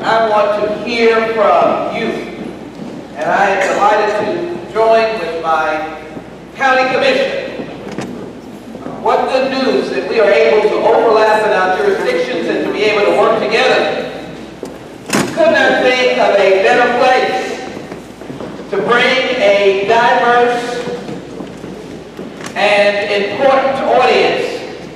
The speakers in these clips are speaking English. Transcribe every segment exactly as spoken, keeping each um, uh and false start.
I want to hear from you. And I am delighted to join with my county commissioner. What good news that we are able to overlap in our jurisdictions and to be able to work together. Could not think of a better place to bring a diverse and important audience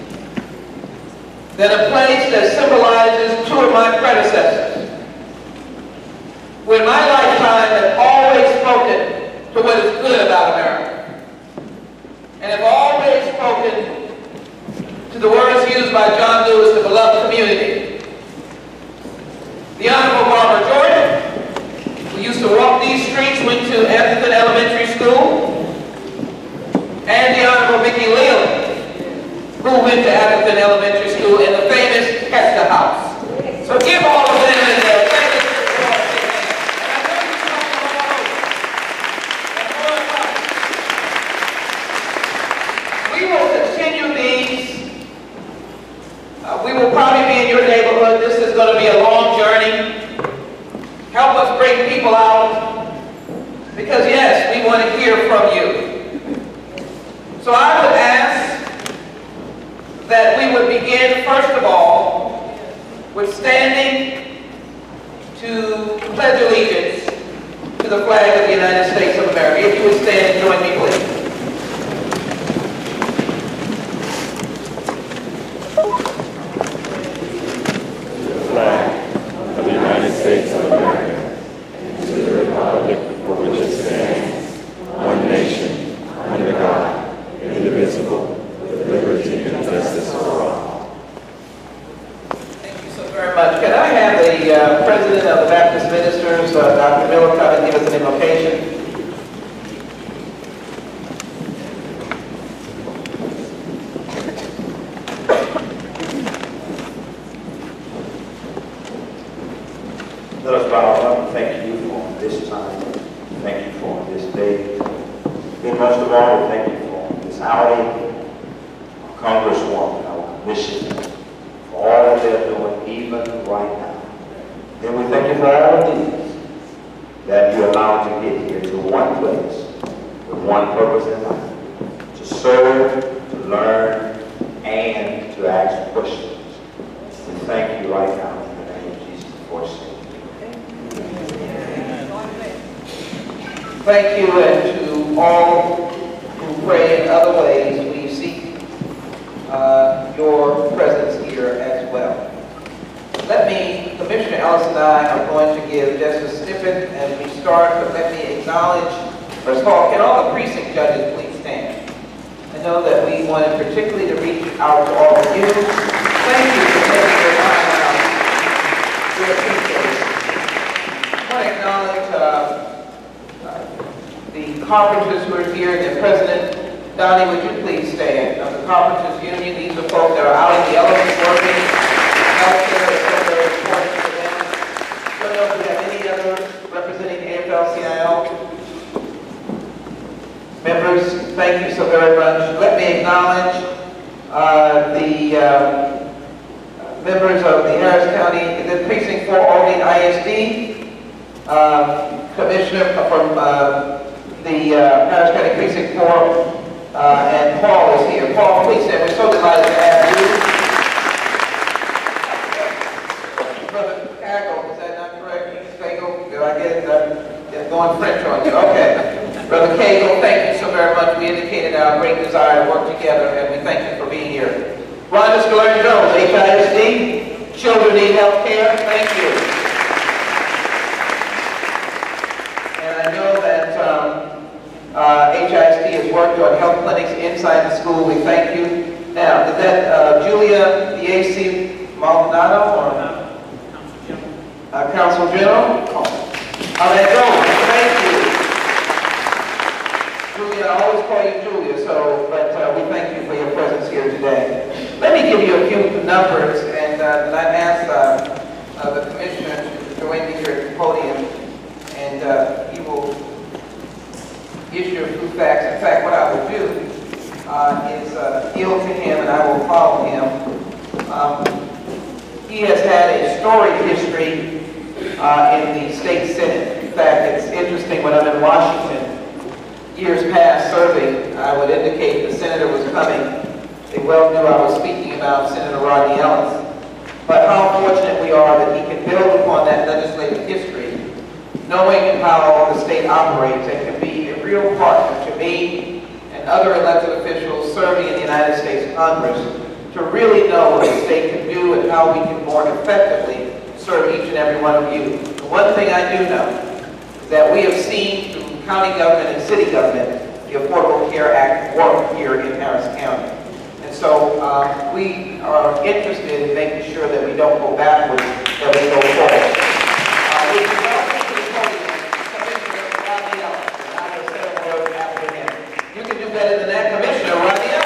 than a place that symbolizes two of my predecessors, who in my lifetime have always spoken to what is good about America, and have always spoken to the words used by John Lewis, the beloved community. The Honorable Barbara Jordan, who used to walk these streets, went to Atherton Elementary School, and the Honorable Mickey Leland, who went to Atherton Elementary School in the famous Hester House. So give all of them in their famous support. We will continue these. Uh, we will probably be in your neighborhood. This is going to be a long journey. Help us bring people out, because yes, we want to hear from you. So I would ask that we would begin, first of all, with standing to pledge allegiance to the flag of the United States of America. If you would stand and join me, please. States of America, and to the republic for which it stands, one nation, under God, indivisible, with liberty and justice for all. Thank you so very much. Can I have the uh, President of the Baptist Ministers, uh, Doctor Miller, come and give us an invocation? Let us bow down and thank you for this time. Thank you for this day. And most of all, we thank you for this outing, our Congresswoman, our Commissioner, for all that they're doing even right now. And we thank you for all of these that you allowed to get here to one place with one purpose in mind, to serve, to learn, and to ask questions. We thank you right now in the name of Jesus for us. Thank you, and to all who pray in other ways, we seek uh, your presence here as well. Let me, Commissioner Ellis and I are going to give just a snippet as we start, but let me acknowledge, first of all, can all the precinct judges please stand? I know that we wanted particularly to reach out to all of you. Thank you for taking your time out. We appreciate it. I want to acknowledge uh, the carpenters who are here, their president, Donnie, would you please stand? Of the Carpenters Union, these are folks that are out in the elements working. Healthcare is so very important to them. I don't know if we have any other representing the A F L C I L. Members, thank you so very much. Let me acknowledge uh, the uh, members of the Harris County, the Precinct four Albany I S D, uh, Commissioner from uh, the uh, Harris County Precinct four, uh, and Paul is here. Paul, please stand. We're so delighted to have you. Brother Cagle, is that not correct? Cagle, did I get it? I'm going French on you. Okay. Brother Cagle, thank you so very much. We indicated our great desire to work together, and we thank you for being here. Rhonda Scalera-Jones, H I S D, Children Need Health Care, thank you. I know that um, uh, H I S D has worked on health clinics inside the school. We thank you. Now, is that uh, Julia, the A C Maldonado, or uh, Council General? Oh, that goes. Thank you. Julia, I always call you Julia, so, but uh, we thank you for your presence here today. Let me give you a few numbers, and uh, then I've asked uh, uh, the Commissioner to join me here at the podium. And uh, he will issue a few facts. In fact, what I will do uh, is uh, yield to him, and I will follow him. Um, he has had a storied history uh, in the state Senate. In fact, it's interesting, when I'm in Washington, years past serving, I would indicate the senator was coming. They well knew I was speaking about Senator Rodney Ellis. But how fortunate we are that he can build upon that legislative history, knowing how the state operates, and can be a real partner to me and other elected officials serving in the United States Congress to really know what the state can do and how we can more effectively serve each and every one of you. The one thing I do know is that we have seen through county government and city government the Affordable Care Act work here in Harris County. And so uh, we are interested in making sure that we don't go backwards, that we go forward. Uh, we can welcome to the podium Commissioner Rodney Ellis, and I will say a word after him. You can do better than that, Commissioner Rodney Ellis.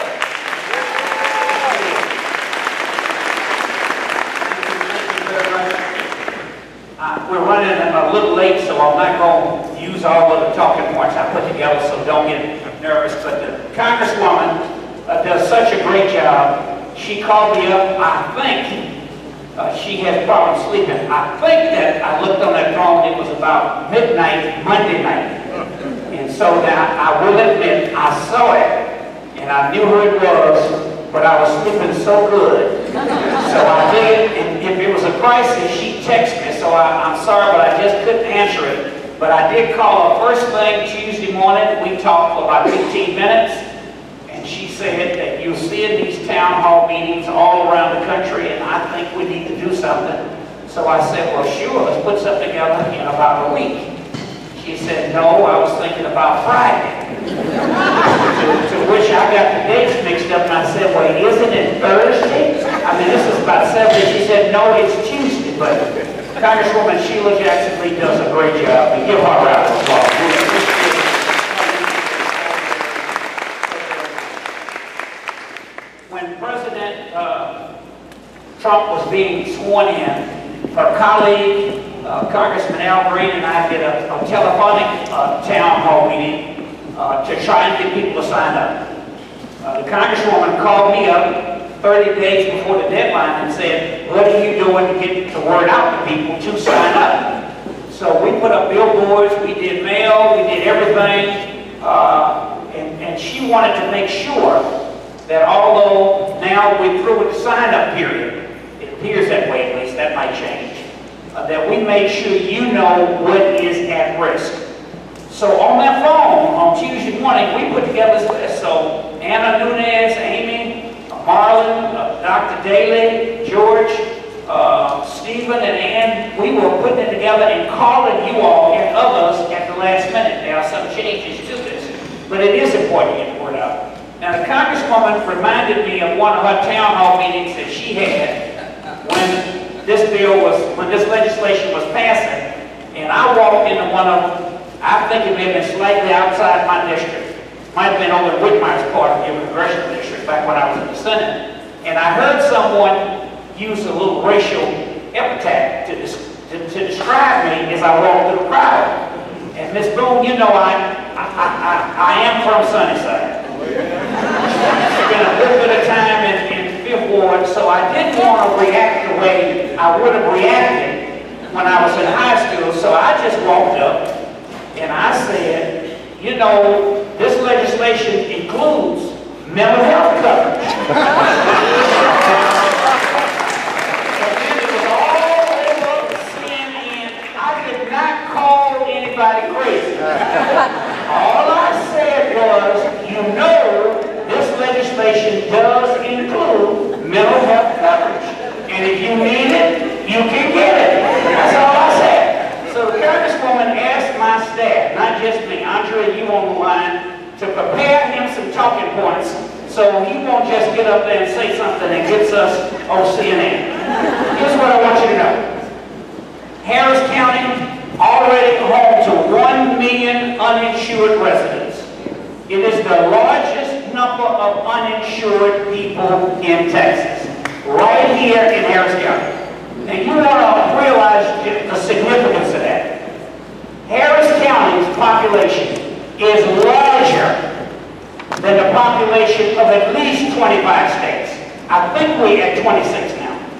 Uh, we're running a little late, so I'm not going to use all of the talking points I put together, so don't get nervous. But the Congresswoman uh, does such a great job. She called me up. I think uh, she has problems sleeping. I think that I looked on that phone, it was about midnight, Monday night. And so now, I will admit, I saw it, and I knew who it was, but I was sleeping so good. So I did, and if it was a crisis, she texted me, so I, I'm sorry, but I just couldn't answer it. But I did call her first thing Tuesday morning. We talked for about fifteen minutes, and she said that you'll see in these town hall meetings all around the country, and I think we need to do something. So I said, well, sure, let's put something together in about a week. She said, no, I was thinking about Friday. To which I got the dates mixed up, and I said, well, isn't it Thursday? I mean, this is about seven. She said, no, it's Tuesday. But Congresswoman Sheila Jackson Lee does a great job. And give her a round of applause. When President uh, Trump was being sworn in, her colleague, uh, Congressman Al Green, and I did a, a telephonic uh, town hall meeting Uh, to try and get people to sign up. Uh, the Congresswoman called me up thirty days before the deadline and said, what are you doing to get the word out to people to sign up? So we put up billboards, we did mail, we did everything, uh, and, and she wanted to make sure that although now we're through with the sign-up period, it appears that way at least, that might change, uh, that we made sure you know what is at risk. So on that phone, on Tuesday morning, we put together this list. So Anna Nunez, Amy, Marlon, uh, Doctor Daly, George, uh, Stephen, and Ann, we were putting it together and calling you all and others at the last minute. There are some changes to this, but it is important to get the word out. Now, the Congresswoman reminded me of one of her town hall meetings that she had when this bill was, when this legislation was passing, and I walked into one of them. I think it may have been slightly outside my district. Might have been over in Whitmire's part of your congressional district back when I was in the Senate. And I heard someone use a little racial epithet to, to, to describe me as I walked through the crowd. And Miz Boone, you know I, I, I, I am from Sunnyside. Spent a little bit of time in, in Fifth Ward, so I didn't want to react the way I would have reacted when I was in high school, so I just walked up. And I said, you know, this legislation includes mental health coverage. And then it was all over C N N. I did not call anybody crazy. All I said was, you know, this legislation does include mental health coverage. And if you need it, you can get it. That's all I said. So the Congresswoman asked my staff, not just me, Andre, you on the line, to prepare him some talking points so he won't just get up there and say something that gets us on C N N. Here's what I want you to know. Harris County already home to one million uninsured residents. It is the largest number of uninsured people in Texas, right here in Harris County. And you want to realize the significance of that. Harris County's population is larger than the population of at least twenty-five states. I think we're at twenty-six now.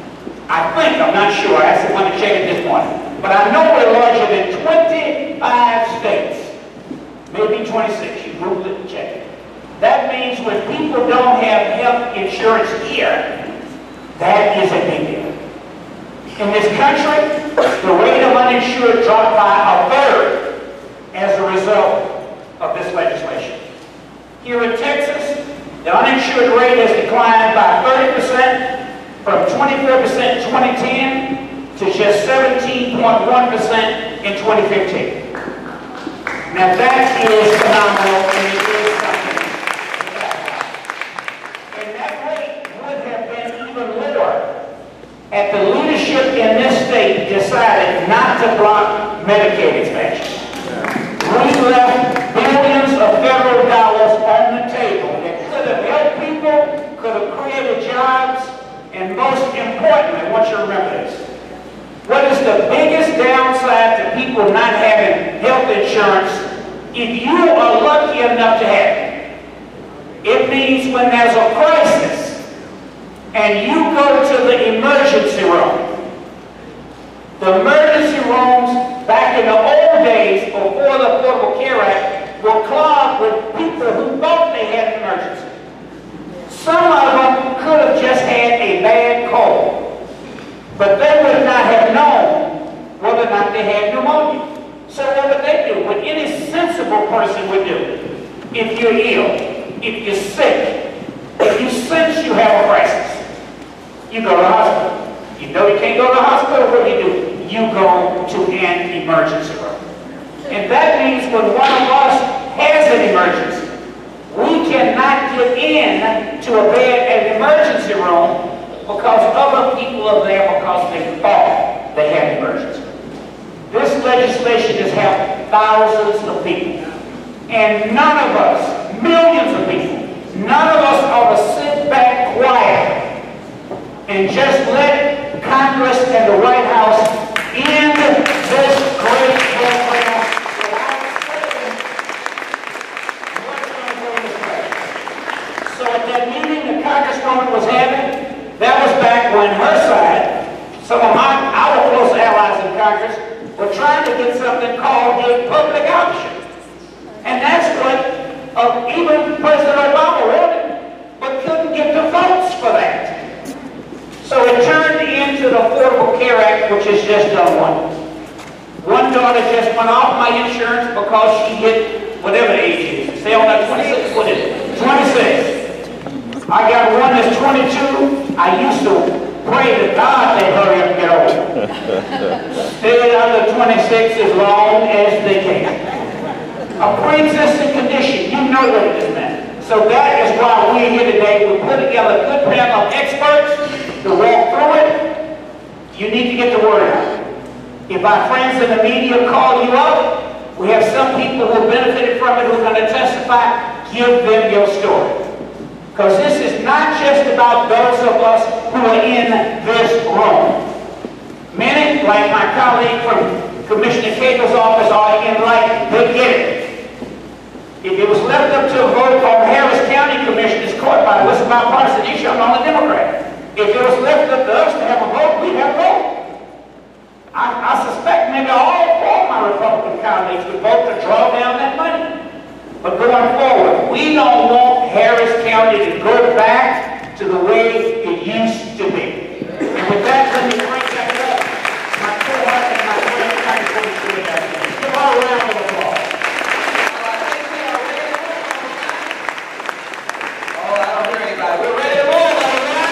I think, I'm not sure, I actually want to check it this morning, but I know we're larger than twenty-five states, maybe twenty-six, you Google it and check it. That means when people don't have health insurance here, that is a big deal. In this country, the rate of uninsured dropped by a third as a result of this legislation. Here in Texas, the uninsured rate has declined by thirty percent from twenty-four percent in twenty ten to just seventeen point one percent in twenty fifteen. Now that is phenomenal, and it is something to talk about. And that rate would have been even lower had the leadership in this state decided not to block Medicaid expansion. We left billions of federal dollars on the table that could have helped people, could have created jobs, and most importantly, I want you to remember this. What is the biggest downside to people not having health insurance? If you are lucky enough to have it, it means when there's a crisis and you go to the emergency room, the emergency rooms back in the old days before the Affordable Care Act were clogged with people who thought they had an emergency. Some of them could have just had a bad cold, but they would not have known whether or not they had pneumonia. So what would they do? What any sensible person would do, if you're ill, if you're sick, if you sense you have a crisis, you go to the hospital. You know you can't go to the hospital, what do you do? You go to an emergency room. And that means when one of us has an emergency, we cannot get in to a bed at an emergency room because other people are there because they thought they had an emergency. This legislation has helped thousands of people. And none of us, millions of people, none of us ought to sit back quietly and just let Congress and the White House end this great program without saying what's going to go in this way. So at that meeting the Congresswoman was having, that was back when her side, some of my, our close allies in Congress, were trying to get something called a public option. And that's what uh, even President Obama wanted, but couldn't get the votes for that. So it turned into the Affordable Care Act, which has just done one. One daughter just went off my insurance because she hit whatever the age is. Say on that twenty-six, what is it? twenty-six. I got one that's twenty-two. I used to pray to God they hurry up and get over. Stay under twenty-six as long as they can. A pre-existing condition, you know what it is, man. So that is why we're here today. We put together a good panel of experts to walk through it. You need to get the word out. If our friends in the media call you up, we have some people who benefited from it who are going to testify. Give them your story. Because this is not just about those of us who are in this room. Many, like my colleague from Commissioner Cable's office, are enlightened. They get it. If it was left up to a vote on Harris County Commissioner's Court by what's about partisan issue, I'm not a Democrat. If it was left up to us to have a vote, we'd have a vote. I, I suspect maybe all four of my Republican colleagues would vote to draw down that money. But going forward, we don't want Harris County to go back to the way it used to be. And with that, let me bring that up. My co-host and my friend, Congresswoman Sheila Jackson Lee. Give her a round of applause. Oh, I don't hear anybody. We're ready to roll, everybody.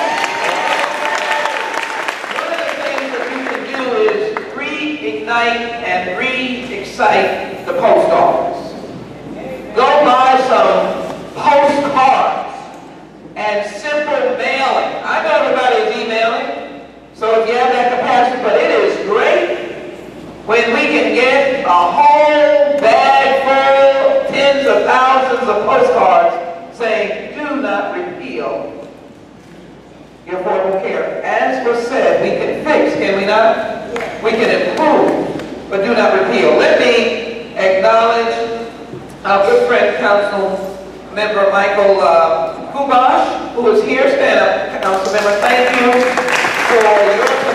One of the things that you can do is reignite and re-excite the post office. Go buy some postcards and simple mailing. I know everybody is emailing, so if you have that capacity, but it is great when we can get a whole bag full, tens of thousands of postcards saying, do not repeal your Affordable Care. As was said, we can fix, can we not? We can improve, but do not repeal. Let me acknowledge our good friend, Council Member Michael uh, Kubash, who is here. Stand up, Council Member. Thank you for your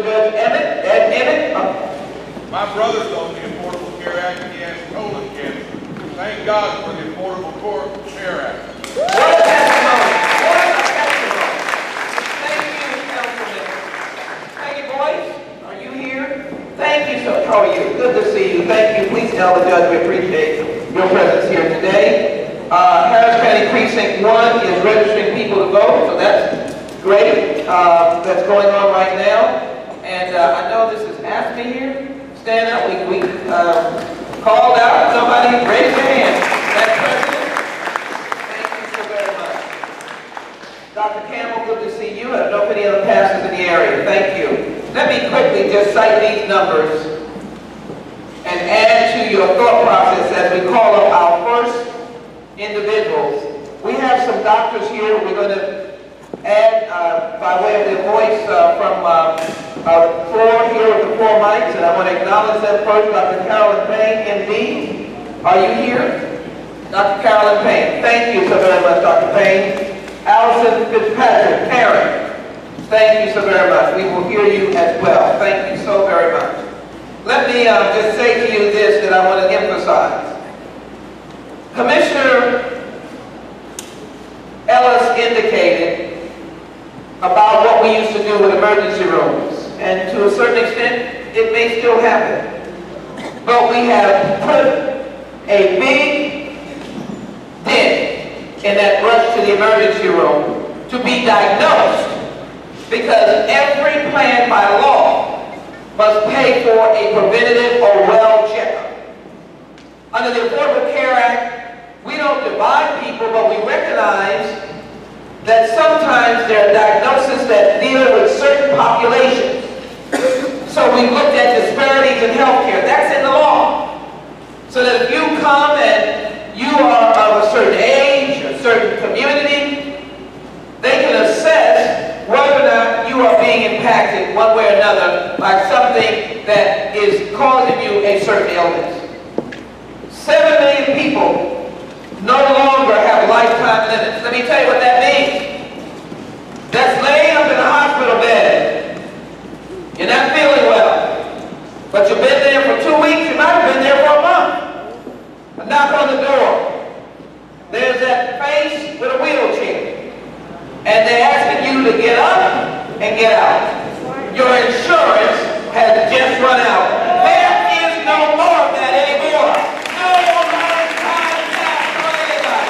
Judge Emmett, Ed Emmett. Uh, My brother's on the Affordable Care Act and he has colon cancer. Thank God for the Affordable Care Act. What a testimony! What a testimony! Thank you, Councilman. Thank you, boys. Are you here? Thank you so. How are you? Good to see you. Thank you. Please tell the judge we appreciate your presence here today. Uh, Harris County Precinct One is registering people to vote, so that's great. Uh, that's going on right now. And uh, I know this is asked me here. Stand up. We, we um, called out. Somebody raise your hand. Madam President, thank you so very much. Doctor Campbell, good to see you. I don't know if any other pastors in the area. Thank you. Let me quickly just cite these numbers and add to your thought process as we call up our first individuals. We have some doctors here. We're going to add, uh, by way of their voice, uh, from uh, uh, the floor here with the four mics, and I want to acknowledge them first. Doctor Carolyn Payne, M D. Are you here? Doctor Carolyn Payne. Thank you so very much, Doctor Payne. Allison Fitzpatrick, parent. Thank you so very much. We will hear you as well. Thank you so very much. Let me uh, just say to you this that I want to emphasize. Commissioner Ellis indicated about what we used to do with emergency rooms. And to a certain extent, it may still happen. But we have put a big dent in that rush to the emergency room to be diagnosed, because every plan by law must pay for a preventative or well checkup. Under the Affordable Care Act, we don't divide people, but we recognize that sometimes there are diagnoses that deal with certain populations. So we looked at disparities in healthcare. That's in the law. So that if you come and you are of a certain age, a certain community, they can assess whether or not you are being impacted one way or another by something that is causing you a certain illness. Seven million people no longer have lifetime limits. Let me tell you what that means. That's laying up in a hospital bed. You're not feeling well, but you've been there for two weeks. You might have been there for a month. A knock on the door. There's that face with a wheelchair, and they're asking you to get up and get out. Your insurance has just run out. There is no more of that anymore. No lifetime tax on anybody.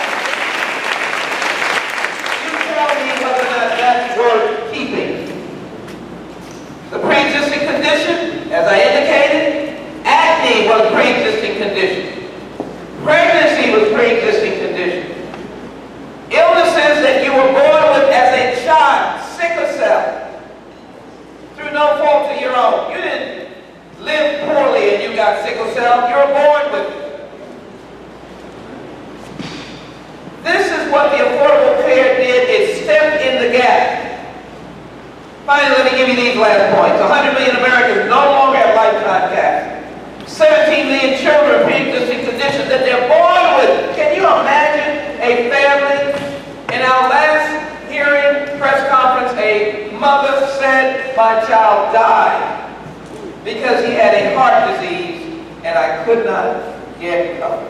You tell me whether or not that's worth keeping. The pre-existing condition, as I indicated, acne was a pre-existing condition. Pregnancy was a pre-existing condition. Illnesses that you were born with as a child, sickle cell, through no fault of your own. You didn't live poorly and you got sickle cell. You were born with it. This is what the Affordable Care did. It stepped in the gap. Finally, let me give you these last points. one hundred million Americans no longer have lifetime care. seventeen million children with pre-existing conditions that they're born with. Can you imagine a family? In our last hearing, press conference, a mother said, my child died because he had a heart disease and I could not get coverage.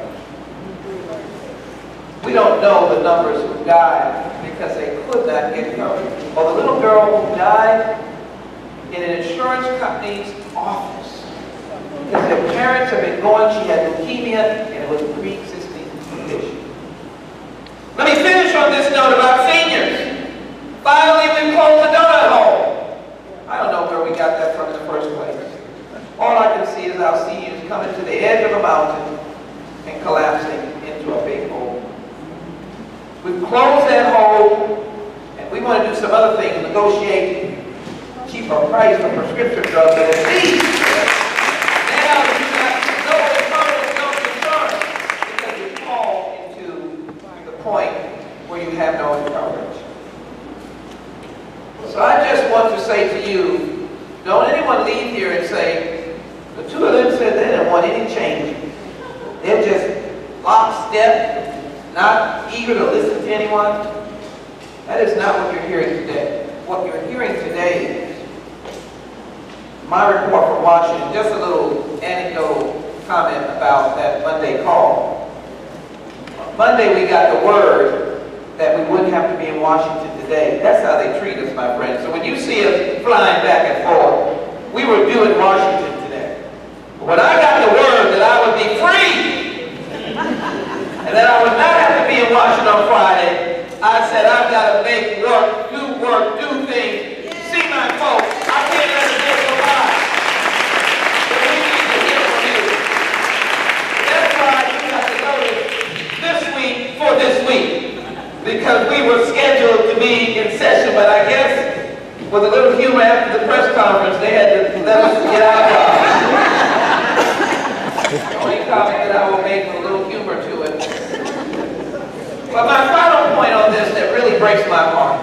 We don't know the numbers who died because they could not get coverage. Or the little girl who died in an insurance company's office because their parents have been going, she had leukemia, and it was a pre-existing condition. Let me finish on this note about seniors. Finally, we closed the donut hole. I don't know where we got that from in the first place. All I can see is our seniors coming to the edge of a mountain and collapsing into a big hole. We've closed that hole, and we want to do some other things, negotiate cheaper price for prescription drugs, but at least now you got no insurance, no insurance, because you fall into the point where you have no coverage. So I just want to say to you, don't anyone leave here and say, the two of them said they didn't want any change. They're just lockstep, not eager to listen to anyone. That is not what you're hearing today. What you're hearing today is my report from Washington, just a little anecdotal comment about that Monday call. Monday we got the word that we wouldn't have to be in Washington today. That's how they treat us, my friends. So when you see us flying back and forth, we were due in Washington today. But when I got the word that I would be free and that I would not have to be in Washington on Friday, I said I've got to make work, do work, do things, see my folks. I can't let it get so by. But we need to hear from you. That's why you got to notice this week for this week. Because we were scheduled to be in session, but I guess with a little humor after the press conference, they had to let us get out of it. The only comment that I will make with a little humor to it. But my final point on this that really breaks my heart.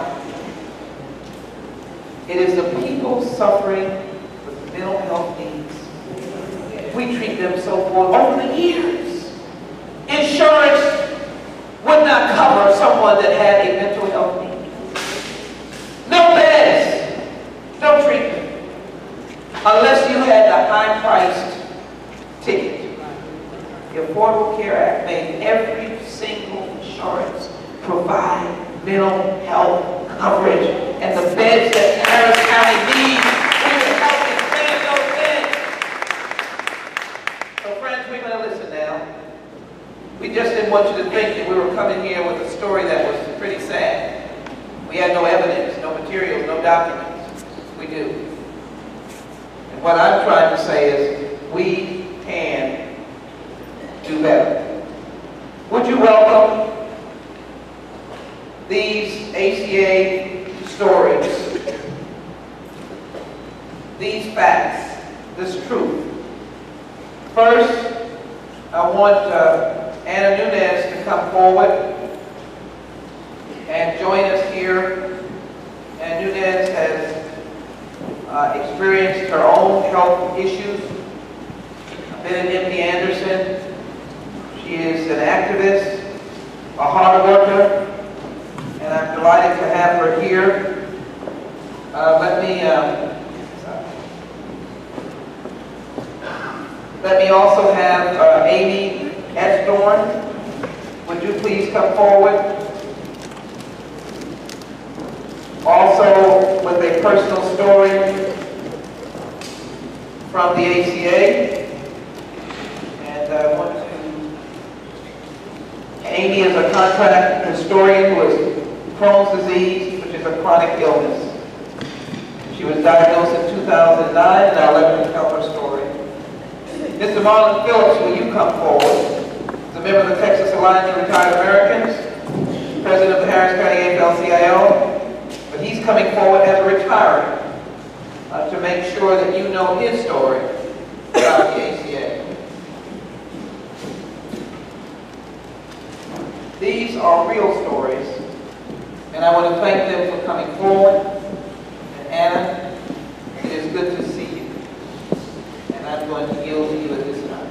It is the people suffering with mental health needs. We treat them so poorly over the years. Insurance would not cover someone that had a mental health need. No beds, no treatment, unless you had the high-priced ticket. The Affordable Care Act made every single insurance provide mental health coverage, and the beds that Harris County needs, we will help expand those beds. So friends, we're going to listen now. We just didn't want you to think that we were coming here with a story that was pretty sad. We had no evidence, no materials, no documents. We do. And what I'm trying to say is we can do better. Would you welcome these A C A stories, these facts, this truth? First, I want uh, Anna Nunez to come forward and join us here. And Nunez has uh, experienced her own health issues. Been at M D Anderson. She is an activist, a hard worker, and I'm delighted to have her here. Uh, let me uh, let me also have uh, Amy Esdorn. Would you please come forward? Also with a personal story from the A C A. And I want to, Amy is a contract historian who has Crohn's disease, which is a chronic illness. She was diagnosed in two thousand nine, and I'll let her tell her story. Mister Marlon Phillips, will you come forward? He's a member of the Texas Alliance of Retired Americans, president of the Harris County A F L C I O, but he's coming forward as a retiree uh, to make sure that you know his story about the A C A. These are real stories, and I want to thank them for coming forward. And Anna, it is good to see you. And I'm going to yield to you at this time.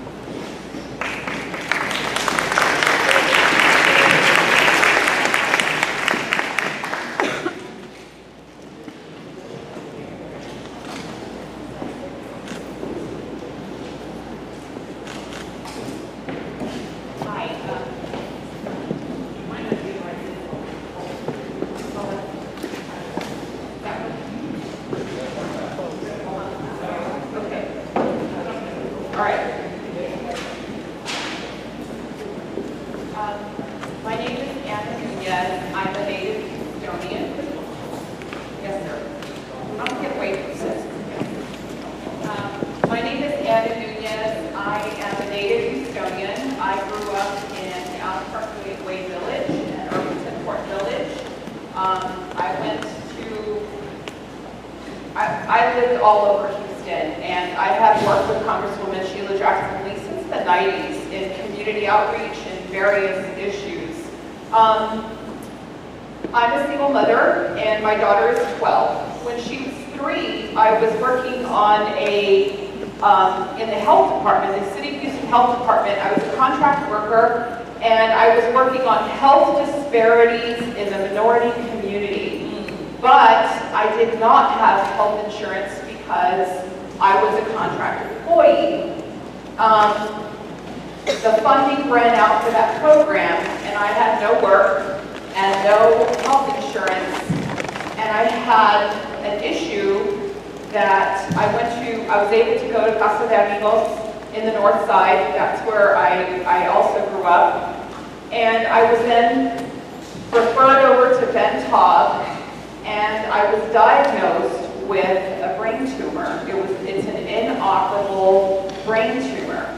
I lived all over Houston, and I have worked with Congresswoman Sheila Jackson Lee since the nineties in community outreach and various issues. Um, I'm a single mother, and my daughter is twelve. When she was three, I was working on a, um, in the health department, the City of Houston Health Department. I was a contract worker, and I was working on health disparities in the minority community. But I did not have health insurance because because I was a contract employee. Um, the funding ran out for that program, and I had no work and no health insurance, and I had an issue that I went to, I was able to go to Casa de Amigos in the north side. That's where I, I also grew up. And I was then referred over to Ben Taub, and I was diagnosed with a brain tumor. It was, it's an inoperable brain tumor.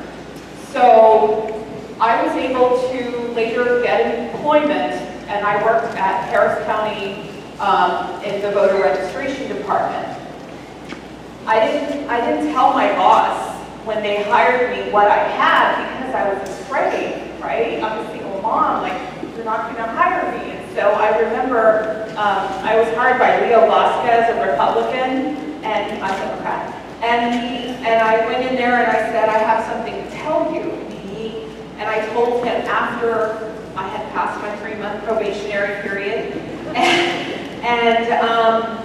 So I was able to later get employment, and I worked at Harris County um, in the voter registration department. I didn't, I didn't tell my boss when they hired me what I had because I was afraid, right? I'm a single mom, like, you're not going to hire me. And so I remember um, I was hired by Leo Vasquez, a Republican, and I'm a Democrat. And, he, and I went in there and I said, I have something to tell you. And, he, and I told him after I had passed my three-month probationary period. And, and um,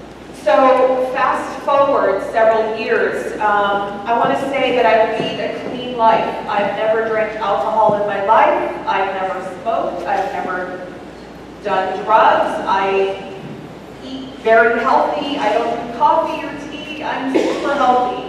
so fast forward several years, um, I want to say that I lead a clean life. I've never drank alcohol in my life. I've never smoked. I've never done drugs. I eat very healthy. I don't do coffee or tea. I'm super healthy.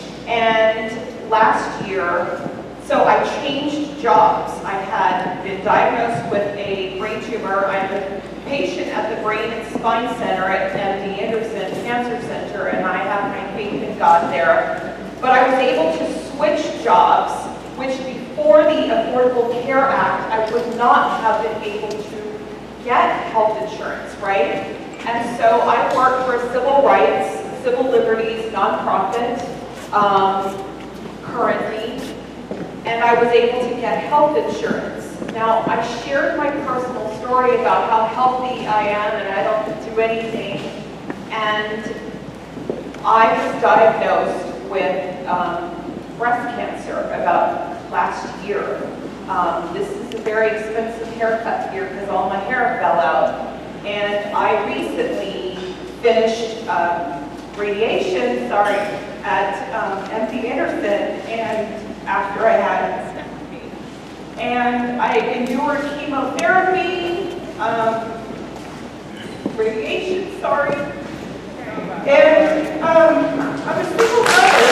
And last year, so I changed jobs. I had been diagnosed with a brain tumor. I'm a patient at the Brain and Spine Center at M D Anderson Cancer Center, and I have my faith in God there. But I was able to switch jobs, which before the Affordable Care Act, I would not have been able to get health insurance, right? And so I work for a civil rights, civil liberties nonprofit um, currently, and I was able to get health insurance. Now, I shared my personal story about how healthy I am and I don't do anything, and I was diagnosed with um, breast cancer about last year. Um, this is a very expensive haircut here because all my hair fell out, and I recently finished um, radiation, sorry, at um, M D Anderson, and after I had and I endured chemotherapy, um, radiation, sorry, and um, I'm a single mother.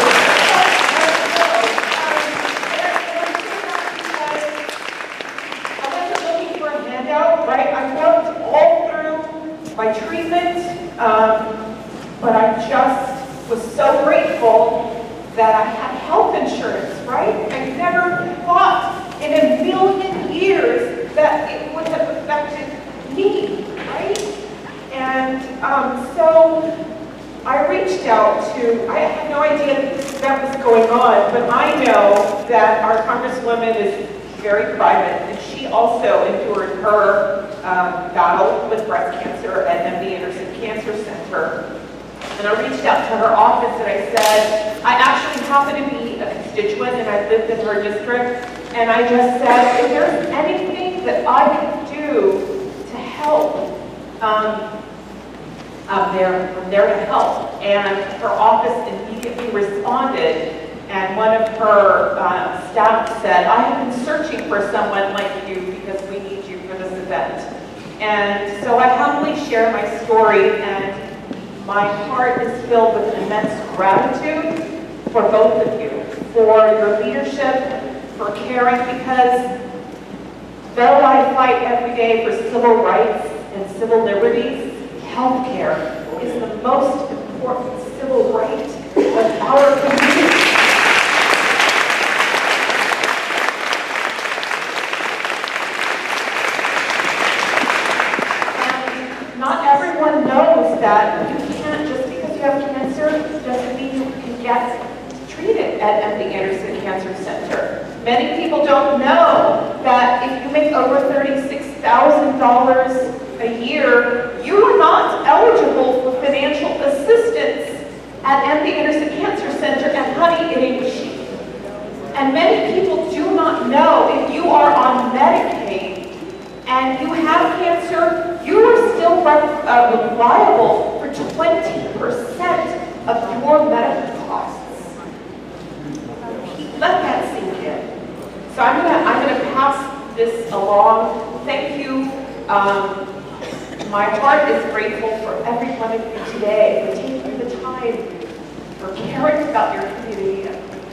I wasn't looking for a handout, right? I worked all through my treatment, um, but I just was so grateful that I had health insurance, right? I never thought in a million years that it would have affected me, right? And um, so I reached out to, I had no idea that was going on, but I know that our Congresswoman is very private, and she also endured her um, battle with breast cancer at M D Anderson Cancer Center. And I reached out to her office and I said, I actually happen to be a constituent and I lived in her district. And I just said, if there's anything that I can do to help, um, I'm there, I'm there to help. And her office immediately responded, and one of her uh, staff said, I have been searching for someone like you because we need you for this event. And so I humbly share my story, and my heart is filled with immense gratitude for both of you, for your leadership, for caring, because though I fight every day for civil rights and civil liberties, health care is the most important civil right of our community. And not everyone knows that you can't, just because you have cancer, doesn't mean you can get treated at M D Anderson Cancer Center. Many people don't know that if you make over thirty-six thousand dollars a year, you are not eligible for financial assistance at M D Anderson Cancer Center, and honey, it ain't cheap. And many people do not know if you are on Medicaid and you have cancer, you are still uh, liable for twenty percent of your medical costs. Let that sink in. So I'm gonna, I'm gonna pass this along. Thank you. Um, my heart is grateful for every one of you today for taking the time, for caring about your community.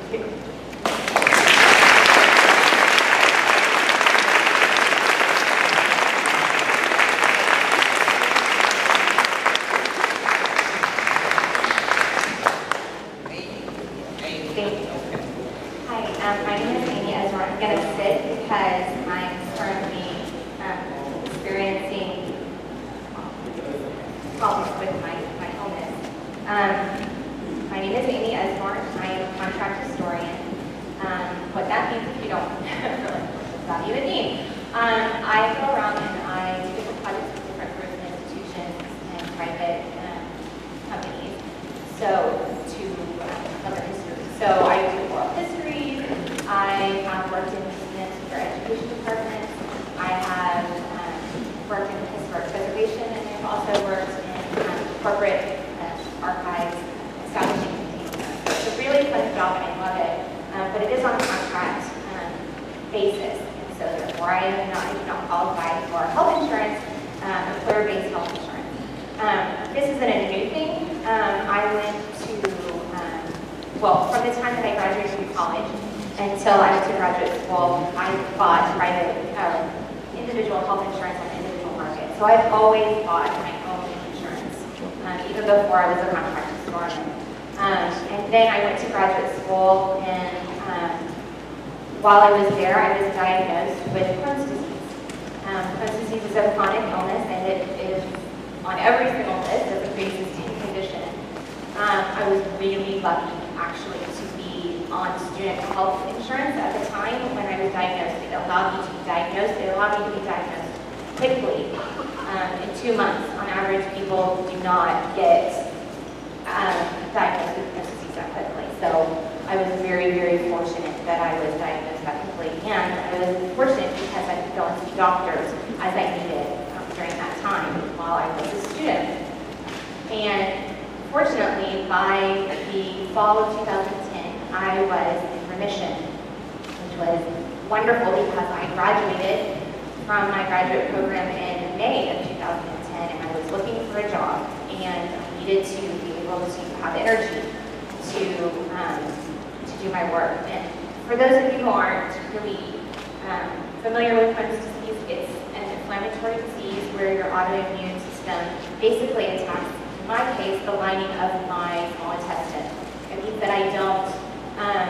While I was there, I was diagnosed with Crohn's disease. Um, Crohn's disease is a chronic illness, and it is on every single list as a pre-existing condition. Um, I was really lucky, actually, to be on student health insurance at the time when I was diagnosed. It allowed me to be diagnosed. It allowed me to be diagnosed quickly. Um, in two months, on average, people do not get um, diagnosed with Crohn's disease that quickly. So I was very, very fortunate that I was diagnosed that quickly, and I was fortunate because I could go and see doctors as I needed um, during that time while I was a student. And fortunately, by the fall of two thousand ten, I was in remission, which was wonderful because I graduated from my graduate program in May of two thousand ten, and I was looking for a job, and I needed to be able to have energy to um, to do my work. And for those of you who aren't really um, familiar with Crohn's disease, it's an inflammatory disease where your autoimmune system basically attacks, in my case, the lining of my small intestine. It means that I don't um,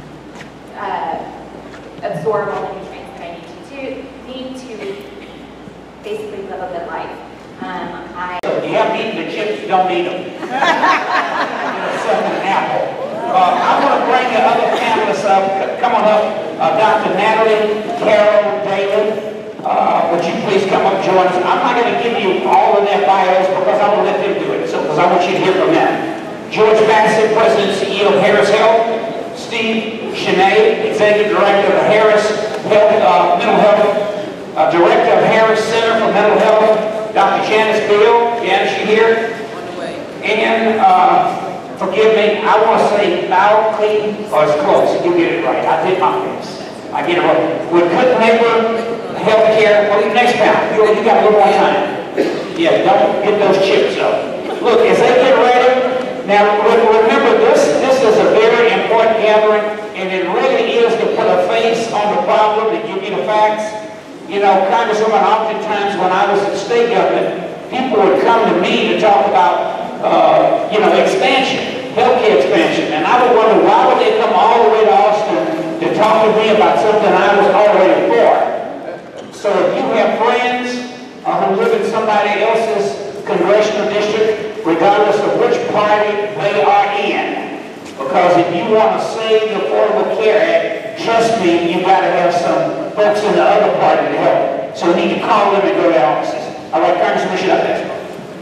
uh, absorb all the nutrients that I need to do, need to basically live a good life. Um, I so you haven't eaten the chips, you don't eat them. You know, something an apple. Uh, I'm going to bring the other panelists up. Come on up. Uh, Doctor Natalie Carol Daly. Uh, would you please come up and join us? I'm not going to give you all of their bios because I want to let them do it. So, because I want you to hear from them. George Bassett, President and C E O of Harris Health. Steve Cheney, Executive Director of Harris Health, uh, Mental Health. Uh, Director of Harris Center for Mental Health. Doctor Janice Beal. Janice, you here? And uh, forgive me, I want to say Val Clean, or it's close, you get it right. I did my best. I get it right. With Good Neighbor Healthcare, well, next panel, you, you got a little more time. Yeah, don't get those chips up. Look, as they get ready, now remember this, this is a very important gathering, and it really is to put a face on the problem, to give you the facts. You know, Congresswoman, oftentimes when I was in state government, people would come to me to talk about Uh, you know, expansion, healthcare expansion, and I would wonder why would they come all the way to Austin to talk to me about something I was already for. So if you have friends uh, who live in somebody else's congressional district, regardless of which party they are in, because if you want to save the Affordable Care Act, trust me, you've got to have some folks in the other party to help. So you need to call them and go to their offices. All right, Congressman Sheila Jackson.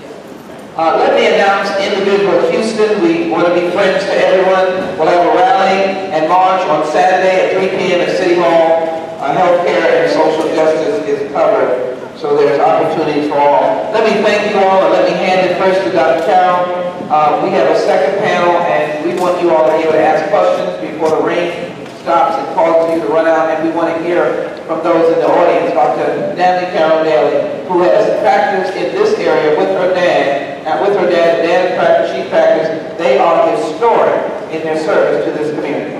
Uh, let me announce individual Houston. We want to be friends to everyone. We'll have a rally rally and march on Saturday at three P M at City Hall. Uh, healthcare and social justice is covered, so there's opportunities for all. Let me thank you all, and let me hand it first to Doctor Carroll. Uh, we have a second panel, and we want you all to be able to ask questions before the rain stops and calls you to run out, and we want to hear from those in the audience. Doctor Natalie Carroll Daly, who has practiced in this area with her dad, uh, with her dad, and dad practiced, she practiced. They are historic in their service to this community.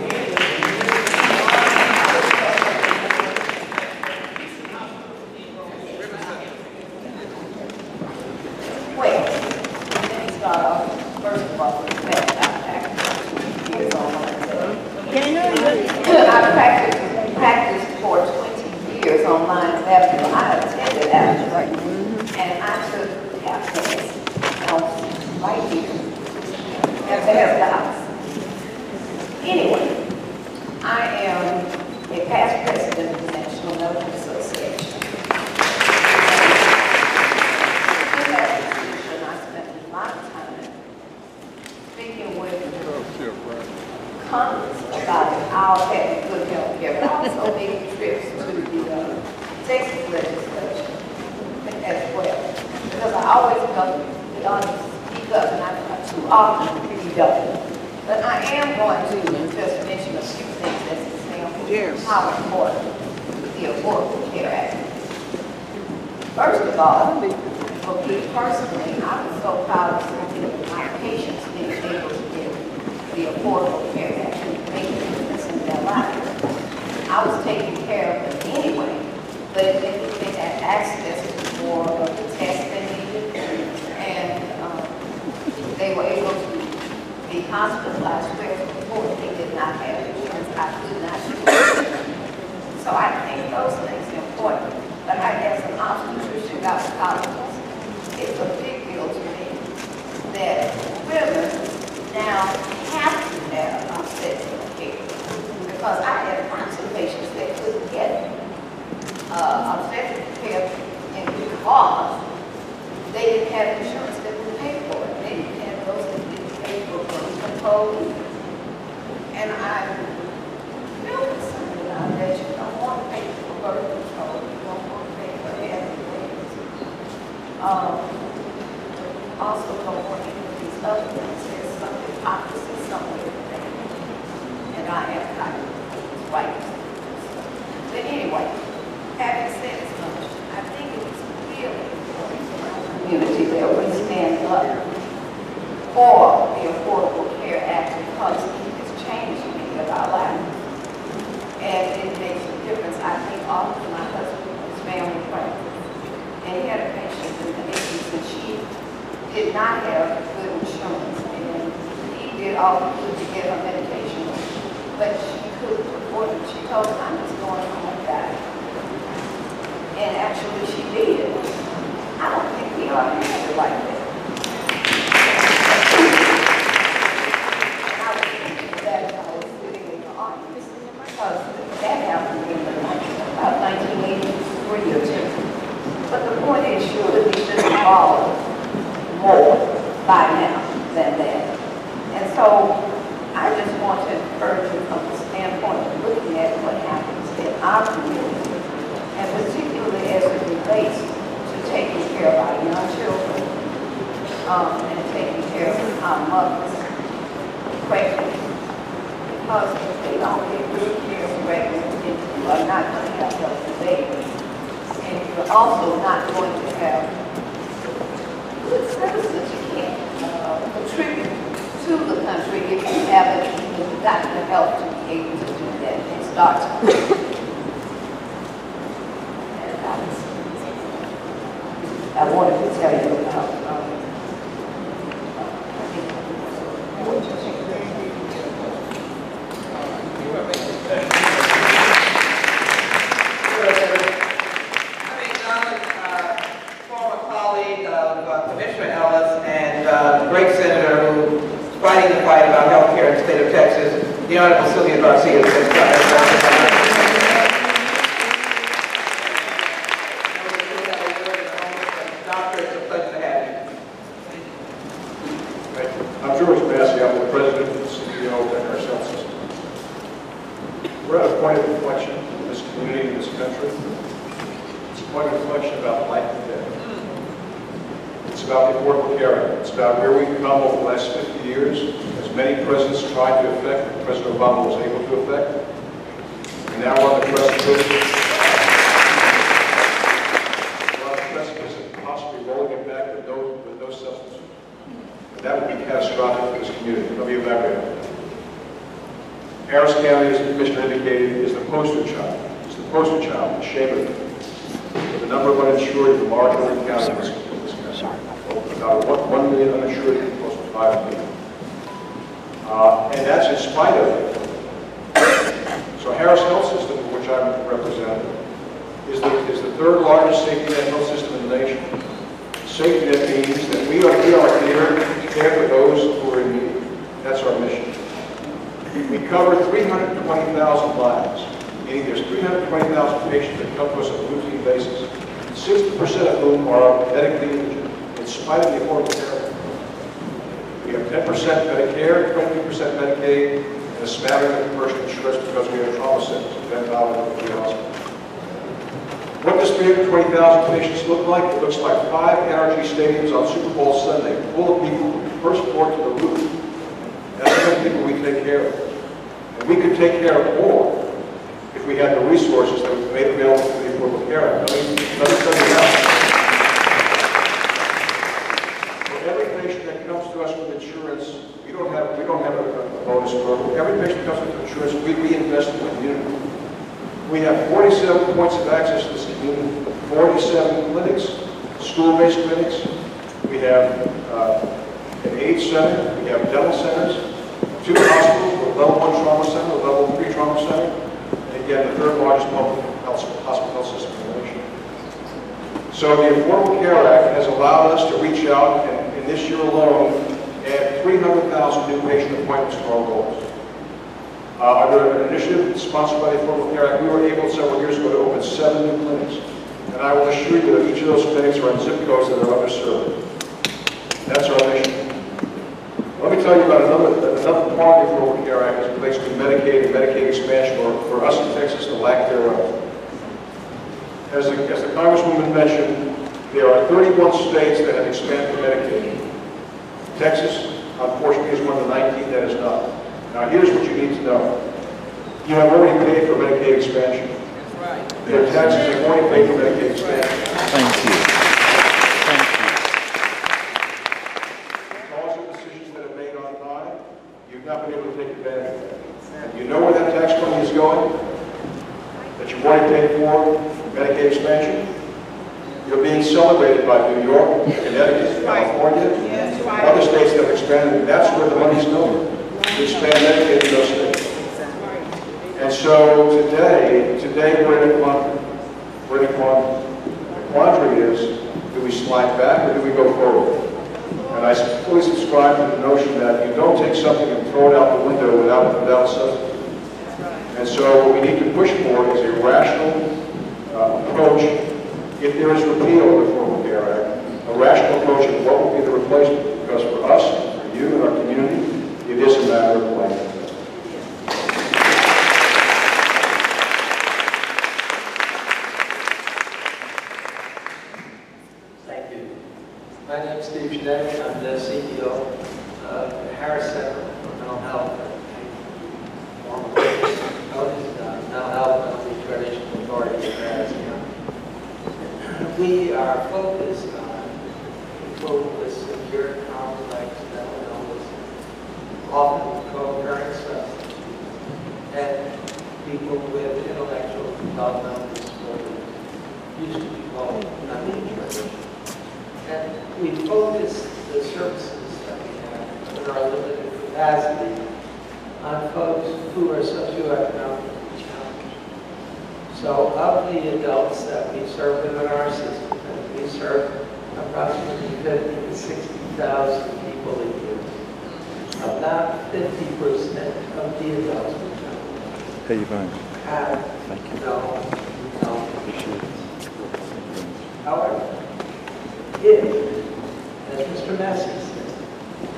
Commissioner Ellis and uh, the great senator who's fighting the fight about health care in the state of Texas, the Honorable Sylvia Garcia. Doctor, it's a pleasure to have you. I'm George Massey. I'm the president and C E O of the Health System. we're at a point of inflection in this community, in this country. It's a point of inflection about life and death. It's about the Affordable Care Act. It's about where we've come over the last fifty years, as many presidents tried to affect, and President Obama was able to affect. And now we're on the precipice. We're on the precipice of possibly rolling it back with no, with no substance. And that would be catastrophic for this community. Let me elaborate on that. Harris County, as the Commissioner indicated, is the poster child. It's the poster child, the shame of it. The number of uninsured in the large Orange County in this country. About one, one million uninsured, close to five million. Uh, and that's in spite of it. So Harris Health System, which I'm representing, is the, is the third largest safety net health system in the nation. Safety net means that we are, we are here to care for those who are in need. That's our mission. We cover three hundred twenty thousand lives, meaning there's three hundred twenty thousand patients that come to us on a routine basis, sixty percent of whom are medically indigent, in spite of the Affordable Care Act. We have ten percent Medicare, twenty percent Medicaid, and a smattering of commercial insurance because we have trauma centers in Van Valley and every hospital. What does three hundred twenty thousand patients look like? It looks like five N R G stadiums on Super Bowl Sunday, full of people from the first floor to the roof. That's how many people we take care of. And we could take care of more if we had the resources that we made available through the Affordable Care Act. Let me, let me tell you that. For every patient that comes to us with insurance, we don't have, we don't have a, a bonus program. Every patient that comes with insurance, we reinvest in the community. We have forty-seven points of access to this community, forty-seven clinics, school-based clinics. We have uh, an AIDS center, we have dental centers, two hospitals, a level one trauma center, a level three trauma center, and again, the third largest public health, hospital health system in the nation. So the Affordable Care Act has allowed us to reach out and in this year alone add three hundred thousand new patient appointments to our goals. Uh, under an initiative sponsored by the Affordable Care Act, we were able several years ago to open seven new clinics. And I will assure you that each of those clinics are in zip codes that are underserved. That's our mission. Let me tell you about another, another part of the Affordable Care Act as it relates to Medicaid and Medicaid expansion, or for us in Texas, the lack thereof. As the, as the Congresswoman mentioned, there are thirty-one states that have expanded Medicaid. Texas, unfortunately, is one of the nineteen that has not. Now, here's what you need to know. You have already paid for Medicaid expansion. That's right. Their taxes have already paid for Medicaid expansion. Thank you. Thank you. Because of decisions that have made on high, you've not been able to take advantage of that. And you know where that tax money is going? That you've already paid for Medicaid expansion? You're being celebrated by New York, Connecticut, California, yes, right. Other states that have expanded. That's where the money's going. To expand Medicaid in those states. And so today, today we're in a quandary. We're in a quandary. The quandary is, do we slide back or do we go forward? And I fully subscribe to the notion that you don't take something and throw it out the window without, without substance. And so what we need to push for is a rational uh, approach, if there is repeal of the Affordable Care Act, a rational approach of what will be the replacement. Because for us, for you and our community, it is a matter of life. Thank you. My name is Steve Schneck. I'm the C E O of the Harris Center for Mental Health. Mental Health Mental Accreditation Authority in Harris County. We are focused on people with severe complex mental illness, often co-occurring substance, and people with intellectual developmental disabilities, used to be called non-injured. And we focus the services that we have in our limited capacity on folks who are socioeconomically challenged. So of the adults that we serve within our system, and we serve approximately fifty to sixty thousand people a year, about fifty percent of the adults How you doing? have Thank you. no health. Appreciate it. However, if, as Mister Massey said,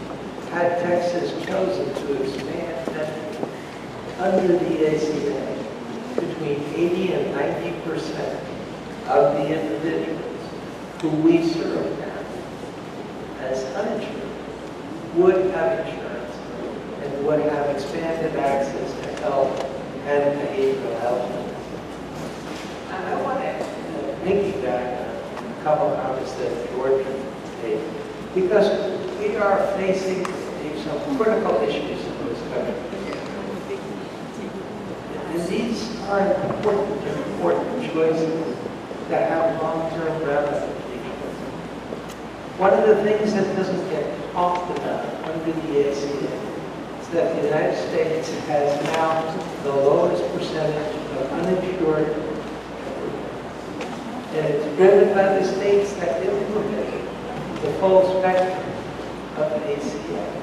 had Texas chosen to expand Medicaid under the A C A, between eighty and ninety percent of the individuals who we serve now as uninsured would have insurance and would have expanded access to health and behavioral health. And I want to piggyback on a couple of comments that George made, because we are facing some critical issues in this country. And these are important, important choices that have long-term ramifications. One of the things that doesn't get talked about under the A C A is that the United States has now the lowest percentage of uninsured, and it's driven by the states that implemented the full spectrum of A C A.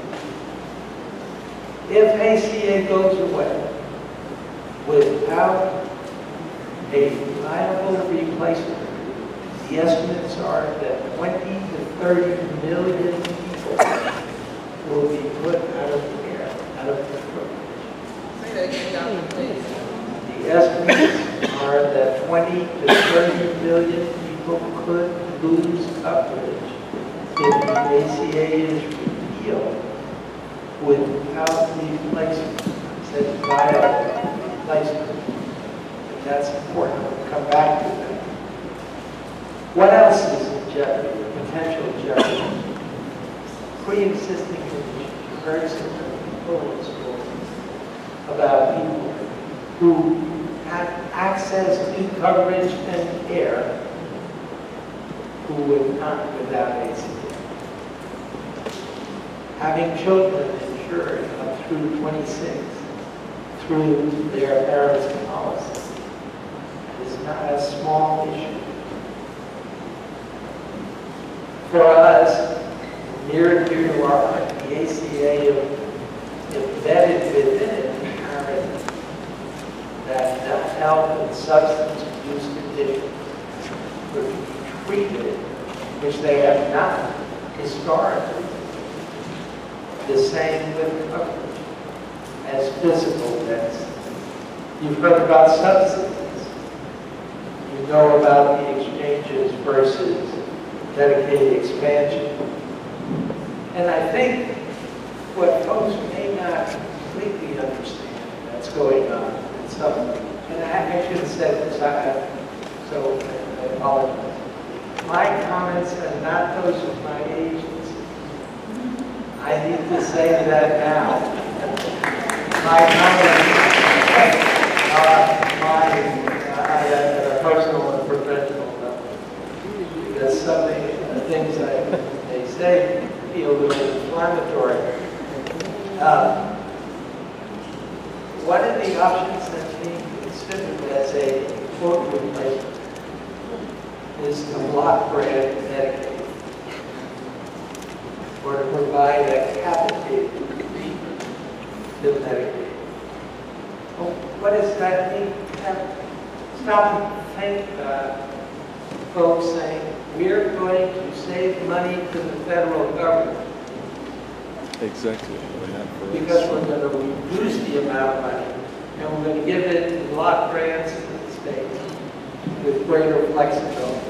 If A C A goes away without a viable replacement, the estimates are that twenty to thirty million people will be put out of care, out of control. Say that again, Doctor, please. The estimates are that twenty to thirty million people could lose coverage if the A C A is repealed without replacement. It says viable replacement. And that's important. We'll come back to that. What else is in jeopardy, potential jeopardy? Pre-existing conditions. You heard some people stories about people who have access to coverage and care who would not without A C A. Having children insured up through twenty-six through their parents' policy is not a small issue. For us, near and dear to our heart, the A C A embedded within it inherently that mental health and substance abuse conditions would be treated, which they have not historically, the same with coverage as physical medicine. You've heard about substances. You know about the exchanges versus Medicaid expansion. And I think what folks may not completely understand that's going on in some, and I, I should have said this, I, so I, I apologize. My comments are not those of my agency. I need to say that now. My comments are mine uh, at a personal and professional level. Because some of the things I, they say feel a little inflammatory. Uh, one of the options that's being considered as a quote replacement is to block grant Medicaid, or to provide a capitated treatment to Medicaid. Well, what does that mean? Stop and think about folks saying, we're going to save money to the federal government. Exactly. Because we're going to reduce the amount of money, and we're going to give it to block grants to the states with greater flexibility.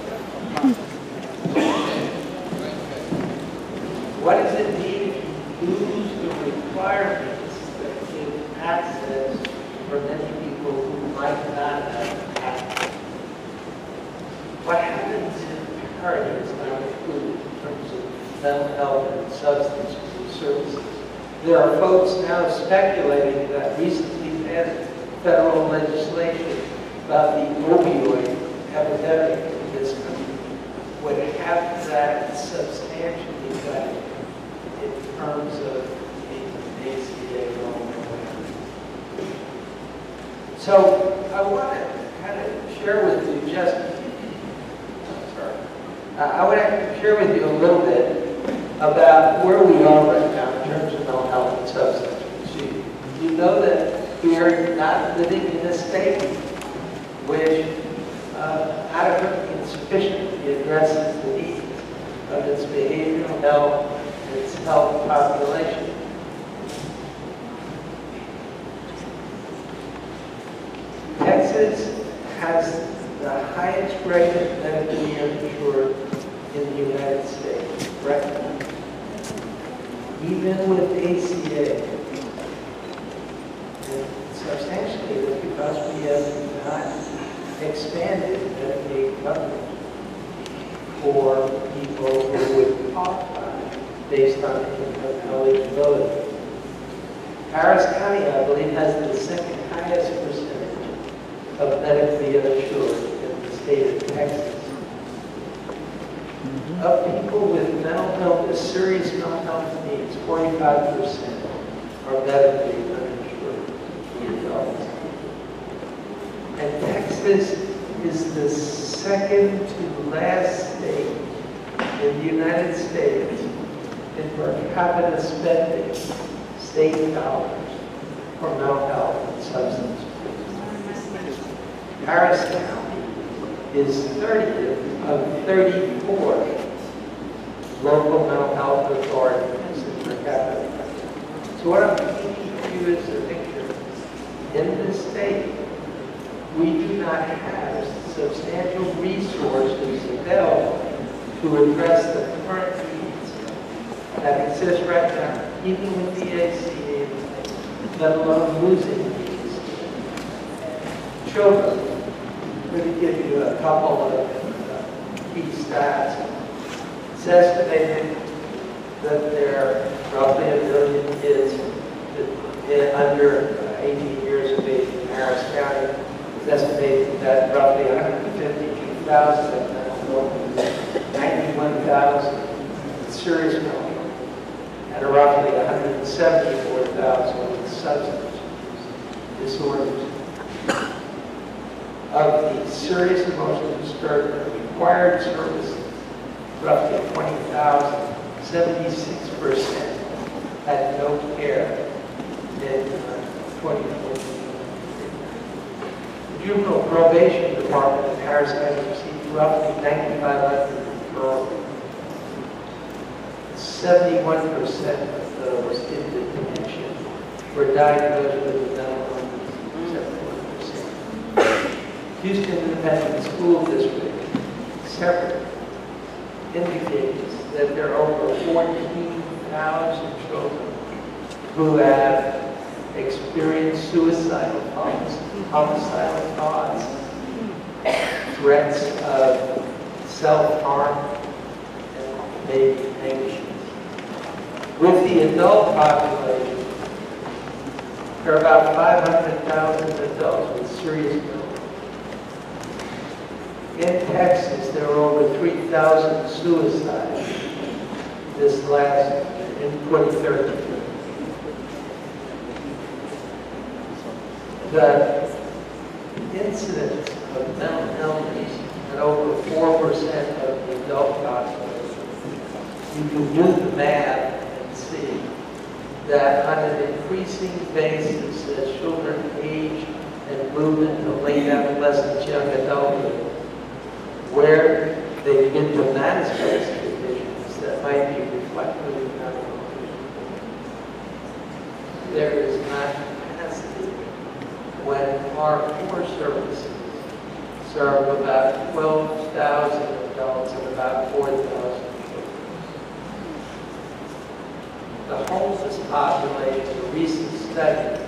What does it mean if you lose the requirements that give access for many people who might not have access? What happens if parents are included in terms of mental health and substance abuse services? There are folks now speculating that recently passed federal legislation about the opioid epidemic in this country would have that substantially cut in terms of the A C A going away. So I want to kind of share with you just, sorry, uh, I want to share with you a little bit about where we are right now in terms of mental health and substance abuse. You, you know that we are not living in a state which uh, adequately and sufficiently addresses the needs of its behavioral health and its health population. Texas even with A C A. And substantially, that's because we have not expanded Medicaid coverage for people who would qualify based on income eligibility. Harris County, I believe, has the second highest percentage of medically uninsured in the state of Texas. Of people with mental health, serious mental health needs, forty-five percent are medically uninsured, the adults. And Texas is the second to last state in the United States in per capita spending state dollars for mental health and substance abuse. Harris County is thirtieth of thirty-four local mental health authorities in per capita. So what I'm painting for you is a picture. In this state, we do not have substantial resources available to address the current needs that exist right now, even with the A C A, let alone losing these children. I'm going to give you a couple of uh, key stats. It's estimated that there are roughly a million kids that, under eighteen years of age in Harris County. It's estimated that roughly one hundred fifty-two thousand of them, ninety-one thousand serious mental health, and roughly one hundred seventy-four thousand with substance use disorders. Of the serious emotional disturbance required services, roughly twenty thousand, seventy-six percent had no care in uh, twenty fourteen. The Juvenile Probation Department in Harris County received roughly ninety-five hundred referrals. seventy-one percent of those in detention were diagnosed with mental illness, seventy-one percent. Houston Independent School District separately indicates that there are over fourteen thousand children who have experienced suicidal thoughts, homicidal thoughts, threats of self-harm, and maybe anxious. With the adult population, there are about five hundred thousand adults with serious mental illness. In Texas, there were over three thousand suicides this last in twenty thirteen. The incidence of mental illness at over four percent of the adult population. You can do the math and see that on an increasing basis as children age and move into late adolescence, young adulthood, where they begin to manifest conditions that might be reflected in mental illness. There is not capacity when our core services serve about twelve thousand adults and about four thousand children. The homeless population, a recent study,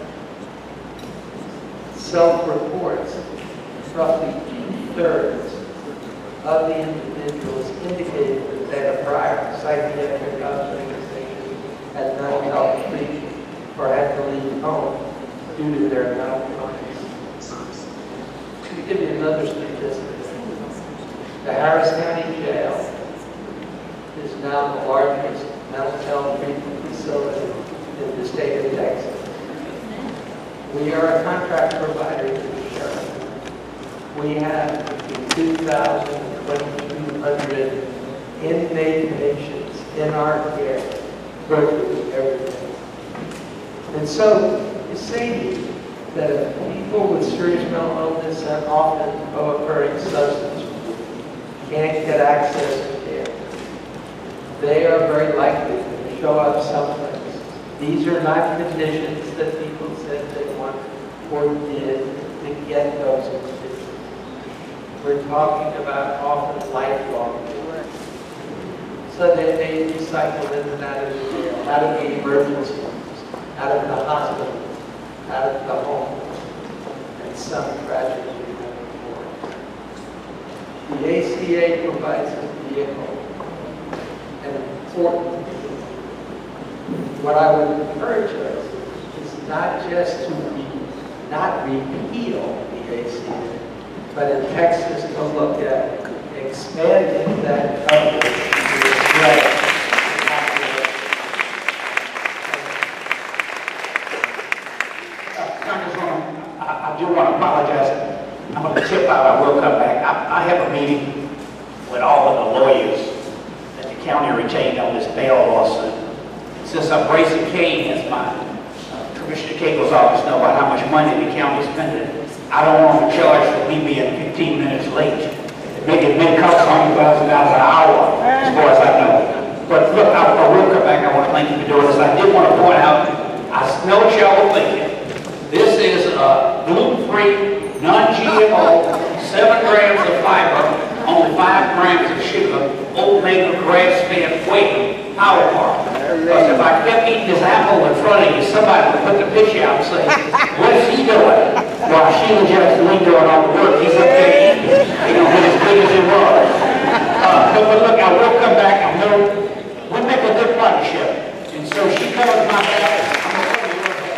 self-reports roughly two-thirds of the individuals indicated that they had a prior psychiatric observation, had mental health treatment, or had to leave home due to their mental illness. To give you another statistic, the Harris County Jail is now the largest mental health treatment facility in the state of Texas. We are a contract provider to the sheriff. We have between two thousand and twenty-two hundred inmate patients in our care virtually every day. And so, you say that if people with serious mental illness and often co-occurring substance abuse can't get access to care, they are very likely to show up someplace. These are not conditions that people said they want or did to get those conditions. We're talking about often lifelong. So they may recycle in and out of the jail out of the emergency rooms, out of the hospital, out of the home, and some tragedy we have before. The A C A provides a vehicle, an important vehicle. What I would encourage us is not just to re, not repeal the A C A, but in Texas to look at expanding that coverage to address Congresswoman, I, I do want to apologize. I'm going to tip out. I will come back. I, I have a meeting with all of the lawyers that the county retained on this bail lawsuit. Since I'm raising Kane as my uh, Commissioner Cable's office know about how much money the county is spending, I don't want to charge for me being fifteen minutes late. Maybe it may cost one hundred thousand dollars an hour, as far as I know. But look, I, I will come back. I want to thank you for doing this. I did want to point out, I know what y'all were thinking. This is a gluten-free, non-G M O, seven grams of fiber, only five grams of sugar, oat-maker, grass-fed, whey, power bar. Because if I kept eating this apple in front of you, somebody would put the picture out and say, what is he doing? While Sheila Jackson Lee doing all the work, he's up there eating. You know, get as big as it was. Uh, but, but look, I will come back. I know we make a good partnership. And so she covers my back. I'm going to cover your back.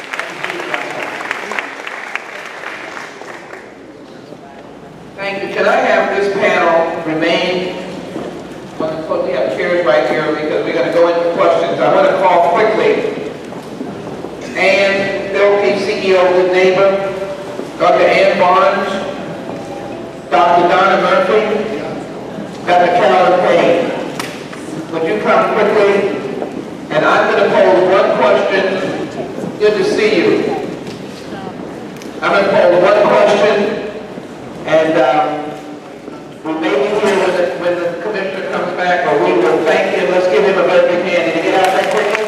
Thank you. Can I have this panel remain? We have chairs right here because we're going to go into questions. I want to call quickly Ann Bilkey, C E O of Good Neighbor, Doctor Ann Barnes, Doctor Donna Murphy, Doctor Carolyn Payne. Would you come quickly? And I'm going to pose one question. Good to see you. I'm going to pose one question, and um, we may be here when the, when the Commissioner comes back, or we will thank him. Let's give him a very big hand. Did he get out that quickly?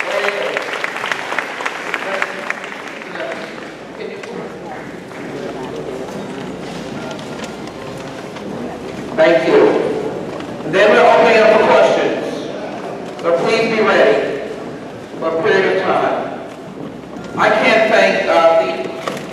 Thank you. And then we're opening up for questions. So please be ready for a period of time. I can't thank uh, the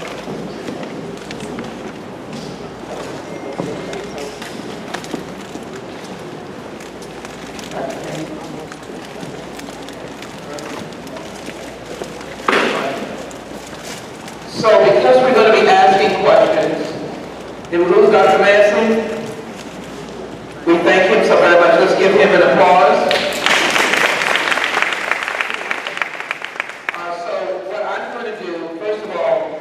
So because we're going to be asking questions, did we lose Doctor Massey? We thank him so very much. Let's give him an applause. Uh, so what I'm going to do, first of all,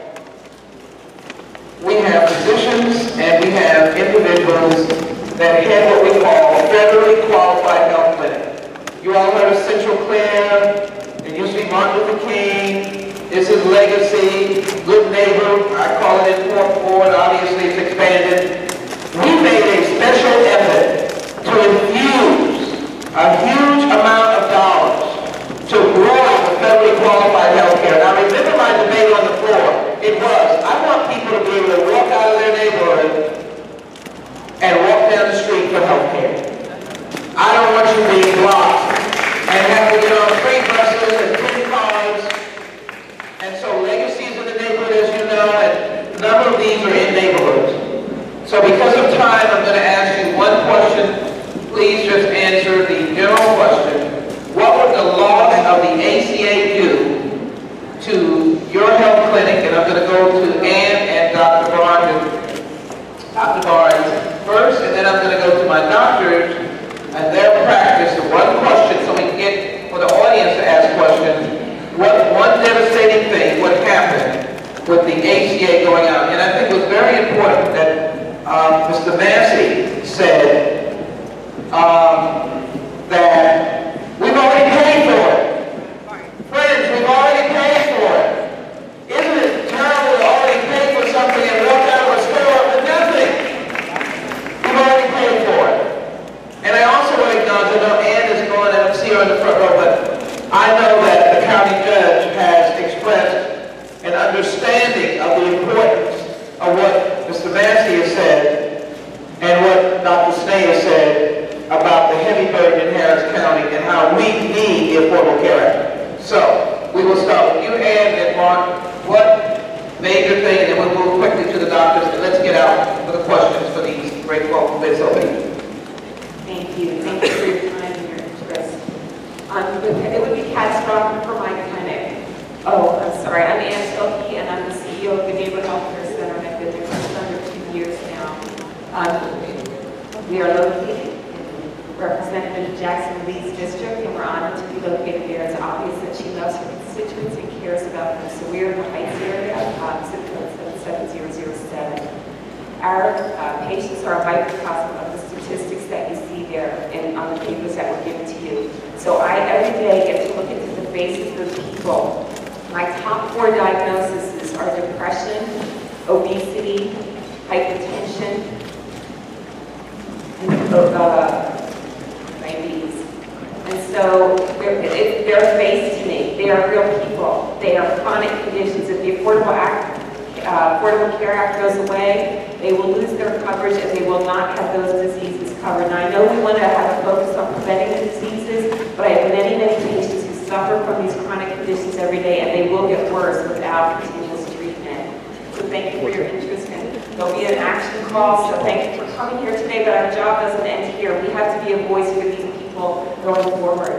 we have physicians and we have individuals that head what we call federally qualified health clinic. You all heard of Central Claire. It used to be Martin Luther King. This is Legacy, Good Neighbor. I call it in Fort Ford. Obviously, it's expanded. We made a special effort to infuse a huge amount of dollars to grow the federally qualified health care. Now, remember my debate on the floor. It was, I want people to be able to walk out of their neighborhood and walk down the street for health care. I don't want you being blocked and have to get on three buses and ten cars. And so Legacy's in the neighborhood, as you know, and a number of these are in neighborhoods. So because of time, I'm going to ask you one question. Please just answer the general question. What would the loss of the A C A do to your health clinic? And I'm going to go to Ann and Doctor Barnes, Doctor Barnes first, and then I'm going to go to my doctors and their practice. So one question so we can get for the audience to ask questions. What one devastating thing would happen with the A C A going out? And I think it was very important that uh, Mister Massey said um, that we've already paid for it. Friends, we've already paid for it. Isn't it terrible to already pay for something and walk out of a store with nothing? We've already paid for it. And I also want to acknowledge, I know Ann is going, and I see her in the front row, but I know that the county judge has expressed an understanding of the importance of what Mister Massey has said and what Doctor Snee has said about the heavy burden in Harris County and how we need the Affordable major thing, and then we'll move quickly to the doctors, and let's get out for the questions for these great folk who've been so patient. Thank you. Thank you for your time and your interest. Um, it would be catastrophic for my clinic. Oh, I'm sorry. I'm Ann Silke, and I'm the C E O of the Neighborhood Health Care Center, and I've been there for just under two years now. Um, we are located in Representative Jackson Lee's district, and we're honored to be located there. It's obvious that she loves her constituents and cares about them. So we're in the Heights area, um, zip code seven seven zero zero seven. Our uh, patients are a microcosm of the statistics that you see there and on the papers that were given to you. So I, every day, get to look into the faces of people. My top four diagnoses are depression, obesity, hypertension, and uh, diabetes. And so they're, it, they're a face to me. They are real people. They are chronic conditions. If the Affordable Act Uh, Affordable Care Act goes away, they will lose their coverage and they will not have those diseases covered. And I know we want to have a focus on preventing the diseases, but I have many, many patients who suffer from these chronic conditions every day, and they will get worse without continuous treatment. So thank you for your interest, and there'll be an action call, so thank you for coming here today, but our job doesn't end here. We have to be a voice for these people going forward.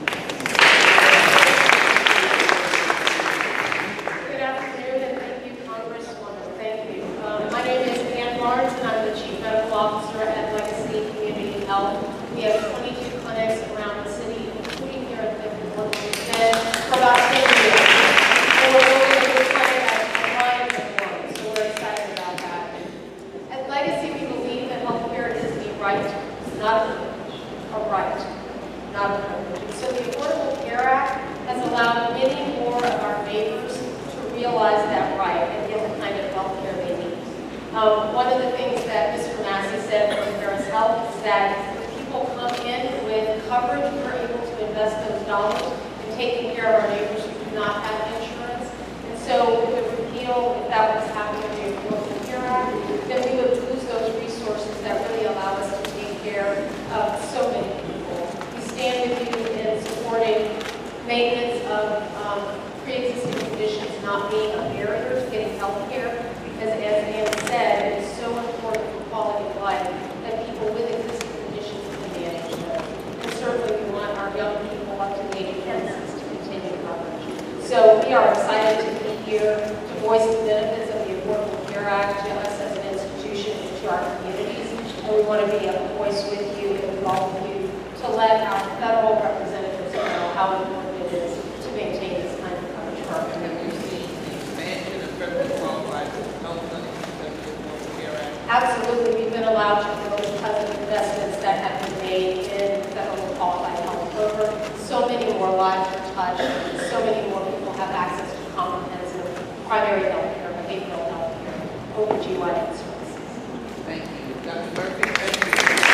Officer at Legacy Community Health. We have twenty-two clinics around the city, including here at the and for about ten years. And we're building a new clinic at Lions and One, so we're excited about that. At Legacy, we believe that healthcare is a right, not a privilege. A right, not a privilege. So the Affordable Care Act has allowed many more of our neighbors to realize that right and get the kind of healthcare they need. Um, one of the things that Mister Massey said from Harris Health is that when people come in with coverage, we're able to invest those dollars in taking care of our neighbors who do not have insurance. And so we would repeal, if that was happening in the Affordable Care Act, then we would lose those resources that really allow us to take care of so many people. We stand with you in supporting maintenance of um, pre-existing conditions not being a barrier to getting health care. Because as Ann said, it is so important for quality of life that people with existing conditions can manage them. And certainly we want our young people up to date apprentices to continue coverage. So we are excited to be here to voice the benefits of the Affordable Care Act to us as an institution and to our communities. And we want to be a voice with you and with all of you to let our federal representatives know how important it is to maintain this kind of coverage for our communities. Absolutely, we've been allowed to grow because of investments that have been made in federal qualified health program. So many more lives are touched, so many more people have access to comprehensive primary health care, behavioral health care, O B G Y N services. Thank you. Doctor Murphy, thank you.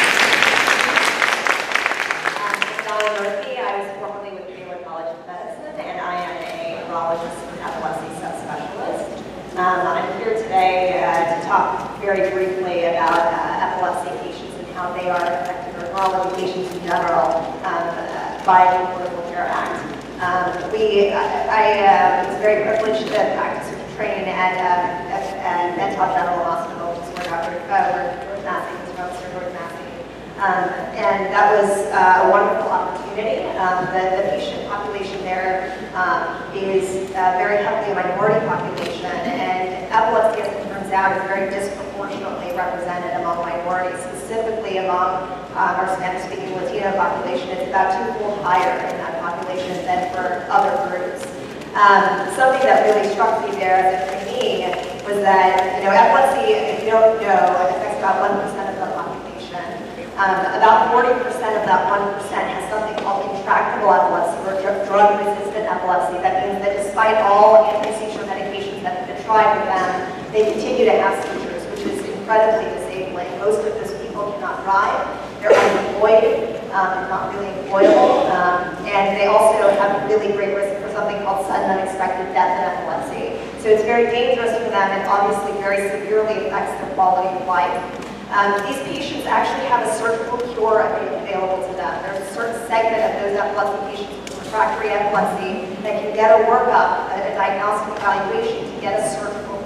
I'm Donna Murphy. I was formerly with Baylor College of Medicine, and I am a neurologist and epilepsy subspecialist. Um, I'm here today uh, to talk very briefly about uh, epilepsy patients and how they are affected, or neurology patients in general, um, uh, by the Affordable Care Act. Um, we, I, I uh, was very privileged to practice and train at, uh, at, at Mental General Hospital, which is where Doctor Uh, George Massey was from, Sir George Massey. Um, and that was uh, a wonderful opportunity. Um, the, the patient population there um, is uh, very heavily a minority population, and epilepsy, as it turns out, is very disproportionately represented among minorities, specifically among um, our Spanish-speaking Latino population. It's about twofold higher in that population than for other groups. Um, something that really struck me there as a trainee was that, you know, epilepsy, if you don't know, affects about one percent of the population. Um, about forty percent of that one percent has something called intractable epilepsy, or drug-resistant epilepsy. That means that despite all anti-seizure medications that have been tried with them, they continue to have seizures, which is incredibly disabling. Most of those people cannot drive, they're unemployed, um, not really employable, um, and they also have a really great risk for something called sudden unexpected death in epilepsy. So it's very dangerous for them, and obviously very severely affects their quality of life. Um, these patients actually have a surgical cure available to them. There's a certain segment of those epilepsy patients with refractory epilepsy that can get a workup, a, a diagnostic evaluation to get a surgical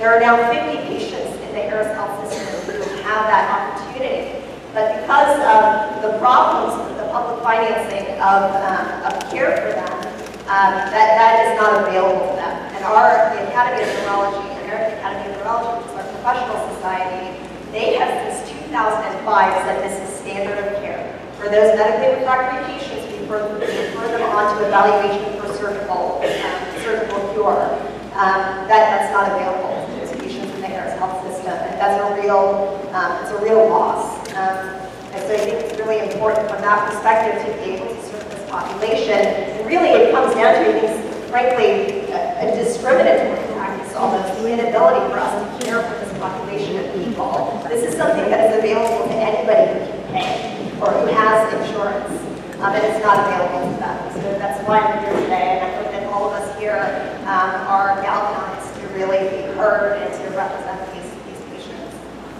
There are now fifty patients in the Harris Health System who have that opportunity. But because of the problems with the public financing of, um, of care for them, um, that, that is not available to them. And our, the Academy of Neurology, American Academy of Neurology, which is our professional society, they have since two thousand five said this is standard of care. For those medically refractory patients, we refer, we refer them on to evaluation for surgical, um, surgical cure. Um, that, that's not available to those patients in the Harris Health System. And that's a real, um, it's a real loss. Um, and so I think it's really important from that perspective to be able to serve this population. And really it comes down to, I think, frankly, a, a discriminatory practice almost, the inability for us to care for this population of people. This is something that is available to anybody who can pay or who has insurance. Um, and it's not available to them. So that's why I'm here today, and I hope that all of us here um, are galvanized to really be heard and to represent these, these patients.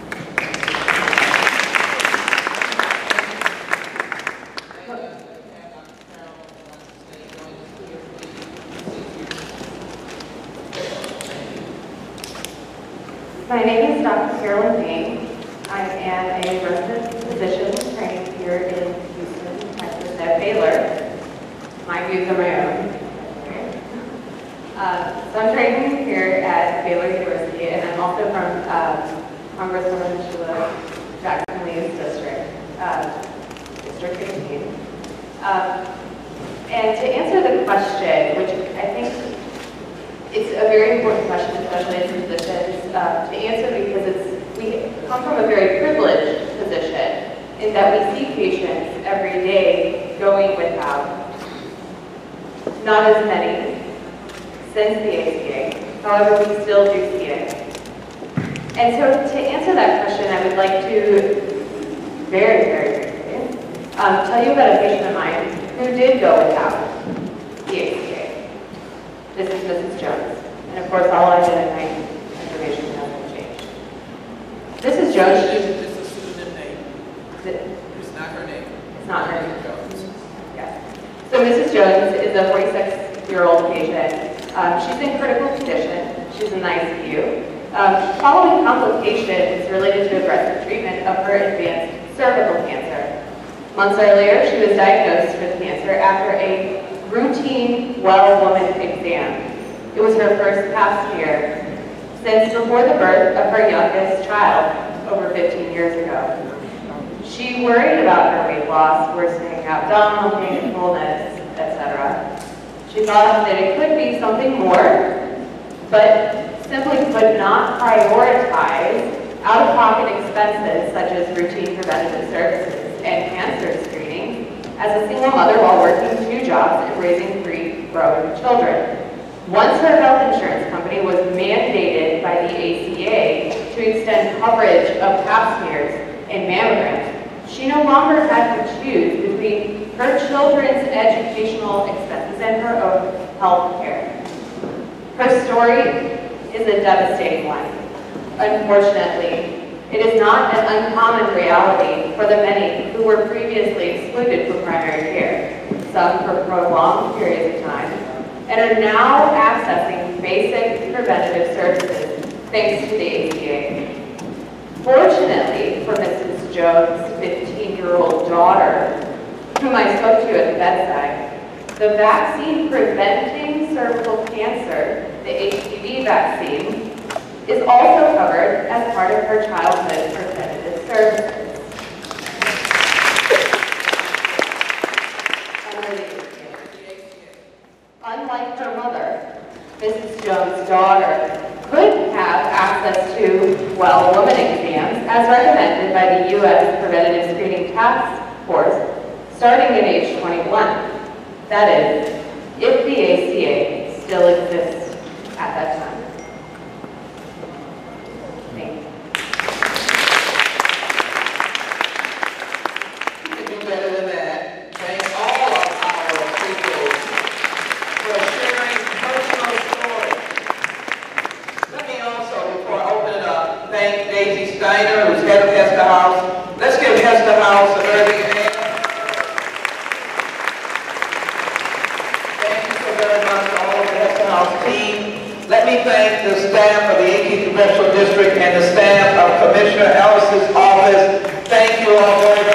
My name is Doctor Carolyn Payne. I am a resident physician trained here in Houston, Texas at Baylor. My views are my own. Uh, so I'm trained here at Baylor University, and I'm also from um, Congresswoman Sheila Jackson Lee's district, uh, District fifteen. Um, and to answer the question, which I think it's a very important question, especially as physicians, uh, to answer because it's we come from a very privileged position in that we see patients every day going without. Not as many since the A C A, however, we still do see it. And so to answer that question, I would like to very, very briefly um, tell you about a patient of mine who did go without the A C A. This is Missus Jones. And of course, all identifying information has been changed. Missus Jones, she's It's a pseudonym name. It's not her name. It's not her name. Yes. So Missus Jones is a forty-six-year-old patient. Um, she's in critical condition. She's in I C U. Um, following complications related to aggressive treatment of her advanced cervical cancer. Months earlier, she was diagnosed with cancer after a routine well woman exam. It was her first pap smear since before the birth of her youngest child over fifteen years ago. She worried about her weight loss, worsening abdominal pain and fullness, et cetera. She thought that it could be something more, but simply could not prioritize out-of-pocket expenses such as routine preventative services and cancer screening as a single mother while working two jobs and raising three grown children. Once her health insurance company was mandated by the A C A to extend coverage of pap smears and mammograms, she no longer had to choose between her children's educational expenses and her own health care. Her story is a devastating one. Unfortunately, it is not an uncommon reality for the many who were previously excluded from primary care, some for prolonged periods of time, and are now accessing basic preventative services thanks to the A C A. Fortunately for Missus Jones' fifteen-year-old daughter, whom I spoke to at the bedside, the vaccine preventing cervical cancer, the H P V vaccine, is also covered as part of her childhood preventative services. Unlike her mother, Missus Jones' daughter could have access to well woman exams as recommended by the U S Preventative Screening Task Force starting at age twenty-one. That is, if the A C A still exists at that time. Thank you. You can do better than that. Thank all of our people for sharing personal stories. Let me also, before I open it up, thank Daisy Steiner, who's head of Hester House. Let's give Hester House a very big hand. Thank you so very much to all of the Hester House team. Let me thank the staff of the eighteenth Congressional District and the staff of Commissioner Ellis's office. Thank you all very much.